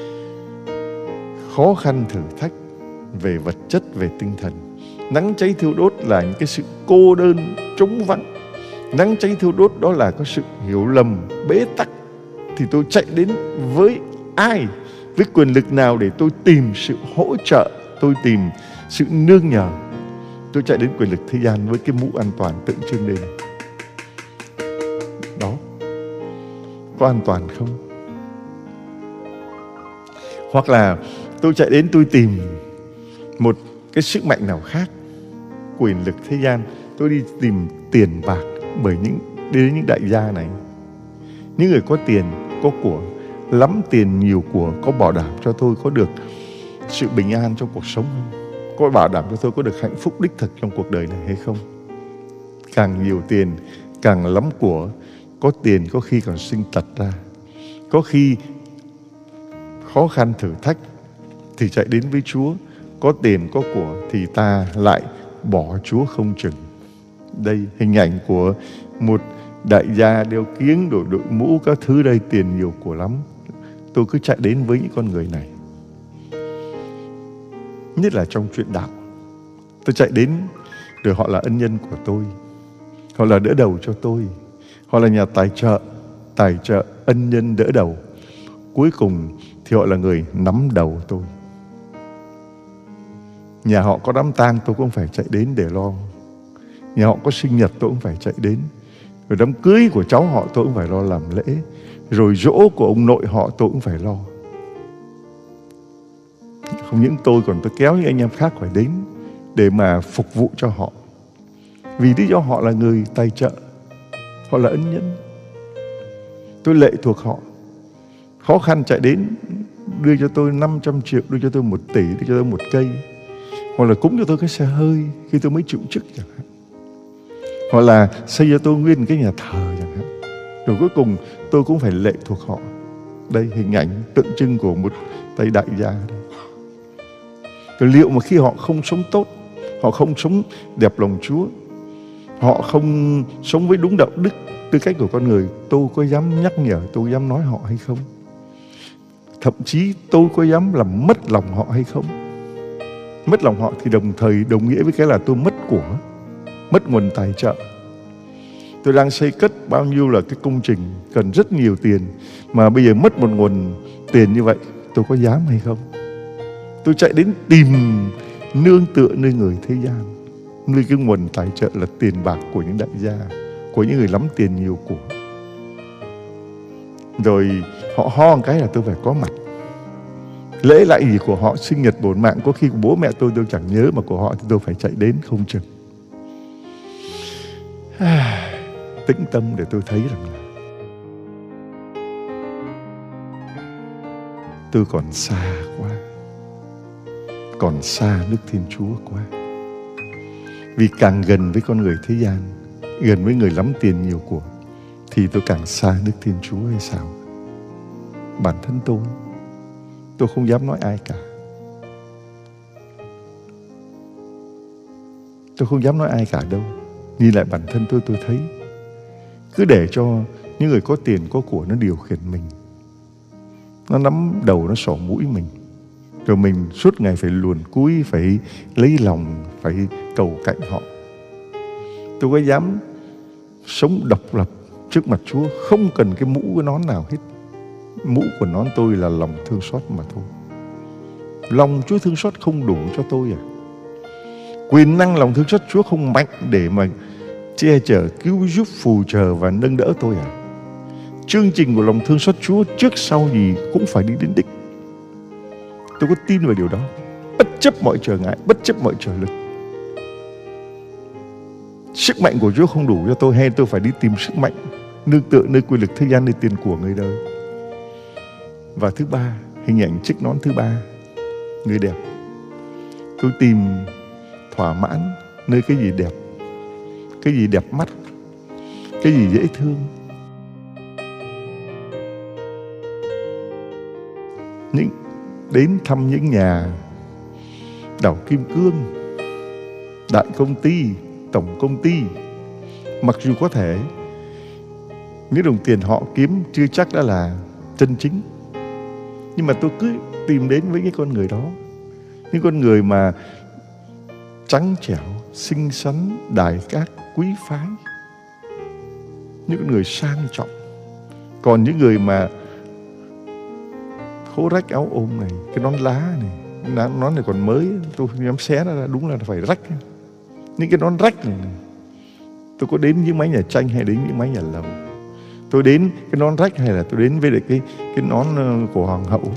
khó khăn thử thách về vật chất, về tinh thần. Nắng cháy thiêu đốt là những cái sự cô đơn, trống vắng. Nắng cháy thiêu đốt đó là có sự hiểu lầm, bế tắc. Thì tôi chạy đến với ai, với quyền lực nào để tôi tìm sự hỗ trợ, tôi tìm sự nương nhờ? Tôi chạy đến quyền lực thế gian với cái mũ an toàn tượng trưng đây này. Đó, có an toàn không? Hoặc là tôi chạy đến tôi tìm một cái sức mạnh nào khác, quyền lực thế gian. Tôi đi tìm tiền bạc, bởi đến những đại gia này, những người có tiền, có của, lắm tiền nhiều của, có bảo đảm cho tôi có được sự bình an trong cuộc sống không? Có bảo đảm cho tôi có được hạnh phúc đích thực trong cuộc đời này hay không? Càng nhiều tiền, càng lắm của, có tiền có khi còn sinh tật ra, có khi khó khăn thử thách thì chạy đến với Chúa, có tiền có của thì ta lại bỏ Chúa không chừng. Đây hình ảnh của một đại gia đeo kiếng, đội mũ các thứ đây, tiền nhiều của lắm. Tôi cứ chạy đến với những con người này. Nhất là trong chuyện đạo, tôi chạy đến rồi họ là ân nhân của tôi, họ là đỡ đầu cho tôi, họ là nhà tài trợ, ân nhân đỡ đầu. Cuối cùng thì họ là người nắm đầu tôi. Nhà họ có đám tang tôi cũng phải chạy đến để lo. Nhà họ có sinh nhật tôi cũng phải chạy đến. Rồi đám cưới của cháu họ tôi cũng phải lo làm lễ. Rồi giỗ của ông nội họ tôi cũng phải lo. Không những tôi còn tôi kéo những anh em khác phải đến để mà phục vụ cho họ. Vì lý do họ là người tài trợ, họ là ân nhân. Tôi lệ thuộc họ. Khó khăn chạy đến đưa cho tôi 500 triệu, đưa cho tôi 1 tỷ, đưa cho tôi 1 cây. Hoặc là cúng cho tôi cái xe hơi khi tôi mới trụ chức chẳng hạn. Hoặc là xây cho tôi nguyên cái nhà thờ chẳng hạn. Rồi cuối cùng tôi cũng phải lệ thuộc họ. Đây hình ảnh tượng trưng của một tay đại gia. Rồi liệu mà khi họ không sống tốt, họ không sống đẹp lòng Chúa, họ không sống với đúng đạo đức, tư cách của con người, tôi có dám nhắc nhở, tôi có dám nói họ hay không? Thậm chí tôi có dám làm mất lòng họ hay không? Mất lòng họ thì đồng thời đồng nghĩa với cái là tôi mất của, mất nguồn tài trợ. Tôi đang xây cất bao nhiêu là cái công trình cần rất nhiều tiền, mà bây giờ mất một nguồn tiền như vậy, tôi có dám hay không? Tôi chạy đến tìm nương tựa nơi người thế gian, nơi cái nguồn tài trợ là tiền bạc của những đại gia, của những người lắm tiền nhiều của. Rồi họ ho một cái là tôi phải có mặt. Lễ lại gì của họ, sinh nhật bổn mạng, có khi của bố mẹ tôi chẳng nhớ, mà của họ thì tôi phải chạy đến không chừng. Tĩnh tâm để tôi thấy rằng là tôi còn xa quá, còn xa nước Thiên Chúa quá. Vì càng gần với con người thế gian, gần với người lắm tiền nhiều của, thì tôi càng xa nước Thiên Chúa hay sao? Bản thân tôi không dám nói ai cả. Tôi không dám nói ai cả đâu. Nhìn lại bản thân tôi thấy cứ để cho những người có tiền có của nó điều khiển mình, nó nắm đầu, nó xỏ mũi mình, rồi mình suốt ngày phải luồn cúi, phải lấy lòng, phải cầu cạnh họ. Tôi có dám sống độc lập trước mặt Chúa, không cần cái mũ cái nón nào hết. Mũ của nón tôi là lòng thương xót mà thôi. Lòng Chúa thương xót không đủ cho tôi à? Quyền năng lòng thương xót Chúa không mạnh để mà che chở, cứu giúp, phù trợ và nâng đỡ tôi à? Chương trình của lòng thương xót Chúa trước sau gì cũng phải đi đến đích. Tôi có tin vào điều đó, bất chấp mọi trở ngại, bất chấp mọi trở lực. Sức mạnh của Chúa không đủ cho tôi, hay tôi phải đi tìm sức mạnh nương tựa nơi quyền lực thế gian, nơi tiền của người đời. Và thứ ba, hình ảnh chiếc nón thứ ba, người đẹp. Tôi tìm thỏa mãn nơi cái gì đẹp, cái gì đẹp mắt, cái gì dễ thương. Đến thăm những nhà đảo kim cương, đại công ty, tổng công ty, mặc dù có thể những đồng tiền họ kiếm chưa chắc đã là chân chính, nhưng mà tôi cứ tìm đến với cái con người đó, những con người mà trắng trẻo, xinh xắn, đài các, quý phái, những con người sang trọng. Còn những người mà khố rách áo ôm này, cái nón lá này, nón này còn mới, tôi không dám xé ra, đúng là phải rách. Những cái nón rách này, tôi có đến những mái nhà tranh hay đến những mái nhà lầu, tôi đến cái nón rách hay là tôi đến với lại cái nón của hoàng hậu,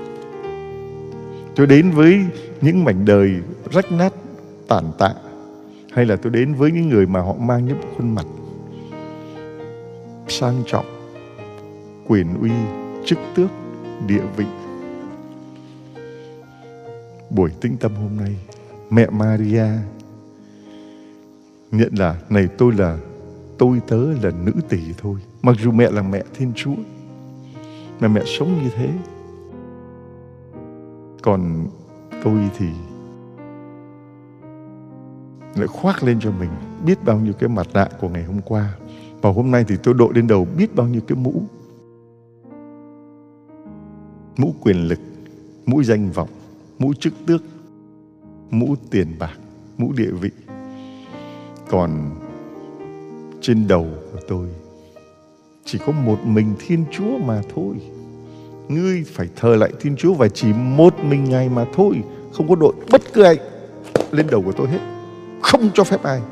tôi đến với những mảnh đời rách nát tàn tạ, hay là tôi đến với những người mà họ mang những khuôn mặt sang trọng, quyền uy, chức tước, địa vị. Buổi tĩnh tâm hôm nay, mẹ Maria nhận là này, tôi tớ là nữ tỳ thôi. Mặc dù mẹ là mẹ Thiên Chúa, mà mẹ sống như thế. Còn tôi thì lại khoác lên cho mình biết bao nhiêu cái mặt nạ của ngày hôm qua. Và hôm nay thì tôi đội lên đầu biết bao nhiêu cái mũ. Mũ quyền lực, mũ danh vọng, mũ chức tước, mũ tiền bạc, mũ địa vị. Còn trên đầu của tôi chỉ có một mình Thiên Chúa mà thôi. Ngươi phải thờ lại Thiên Chúa và chỉ một mình Ngài mà thôi. Không có đội bất cứ ai lên đầu của tôi hết. Không cho phép ai.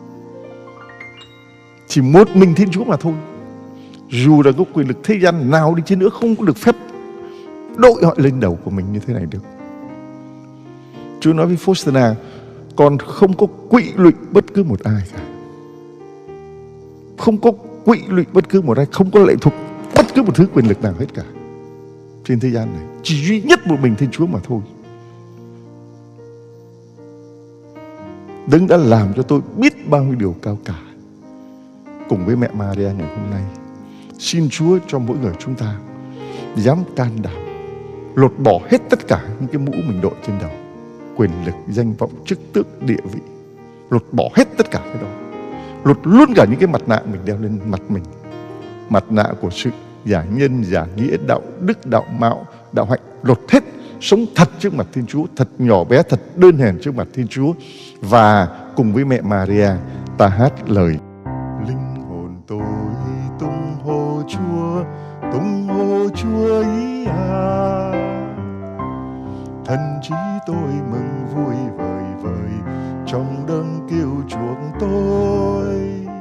Chỉ một mình Thiên Chúa mà thôi. Dù là có quyền lực thế gian nào đi chăng nữa, không có được phép đội họ lên đầu của mình như thế này được. Chúa nói với Faustina, con không có quỵ lụy bất cứ một ai cả. Không có quỵ lụy bất cứ một ai, không có lệ thuộc bất cứ một thứ quyền lực nào hết cả trên thế gian này. Chỉ duy nhất một mình Thiên Chúa mà thôi. Đấng đã làm cho tôi biết bao nhiêu điều cao cả. Cùng với mẹ Maria ngày hôm nay, xin Chúa cho mỗi người chúng ta dám can đảm lột bỏ hết tất cả những cái mũ mình đội trên đầu, quyền lực, danh vọng, chức tước, địa vị, lột bỏ hết tất cả cái đó, lột luôn cả những cái mặt nạ mình đeo lên mặt mình. Mặt nạ của sự giả nhân, giả nghĩa, đạo đức, đạo mạo, đạo hạnh, lột hết. Sống thật trước mặt Thiên Chúa, thật nhỏ bé, thật đơn giản trước mặt Thiên Chúa. Và cùng với mẹ Maria ta hát lời: linh hồn tôi tung hô Chúa, tung hô Chúa ý à. Thần trí tôi mừng vui vời vời trong đấng kêu chuộc tôi.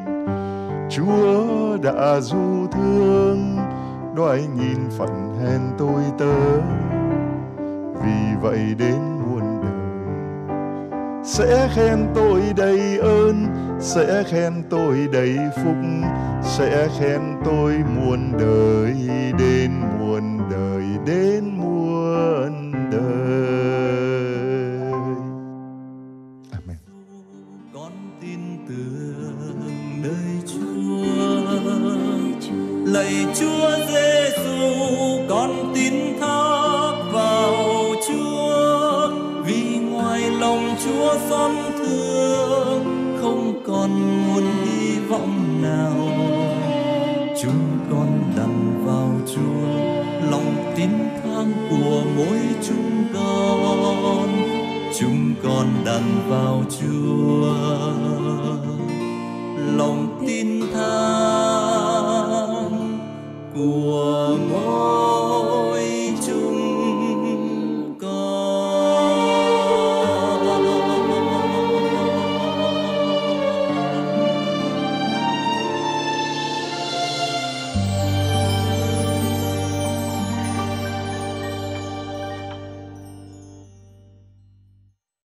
Chúa đã du thương đoái nhìn phận hèn tôi tớ, vì vậy đến muôn đời sẽ khen tôi đầy ơn, sẽ khen tôi đầy phúc, sẽ khen tôi muôn đời, đến muôn đời, đến muôn đời. Amen. Con tin tưởng nơi Chúa, lạy Chúa Giêsu, con tin thác vào Chúa, vì ngoài lòng Chúa xót thương không còn nguồn hy vọng nào. Chúng con đặt vào Chúa, lòng tin thang của mỗi chúng con đặt vào Chúa, lòng tin thang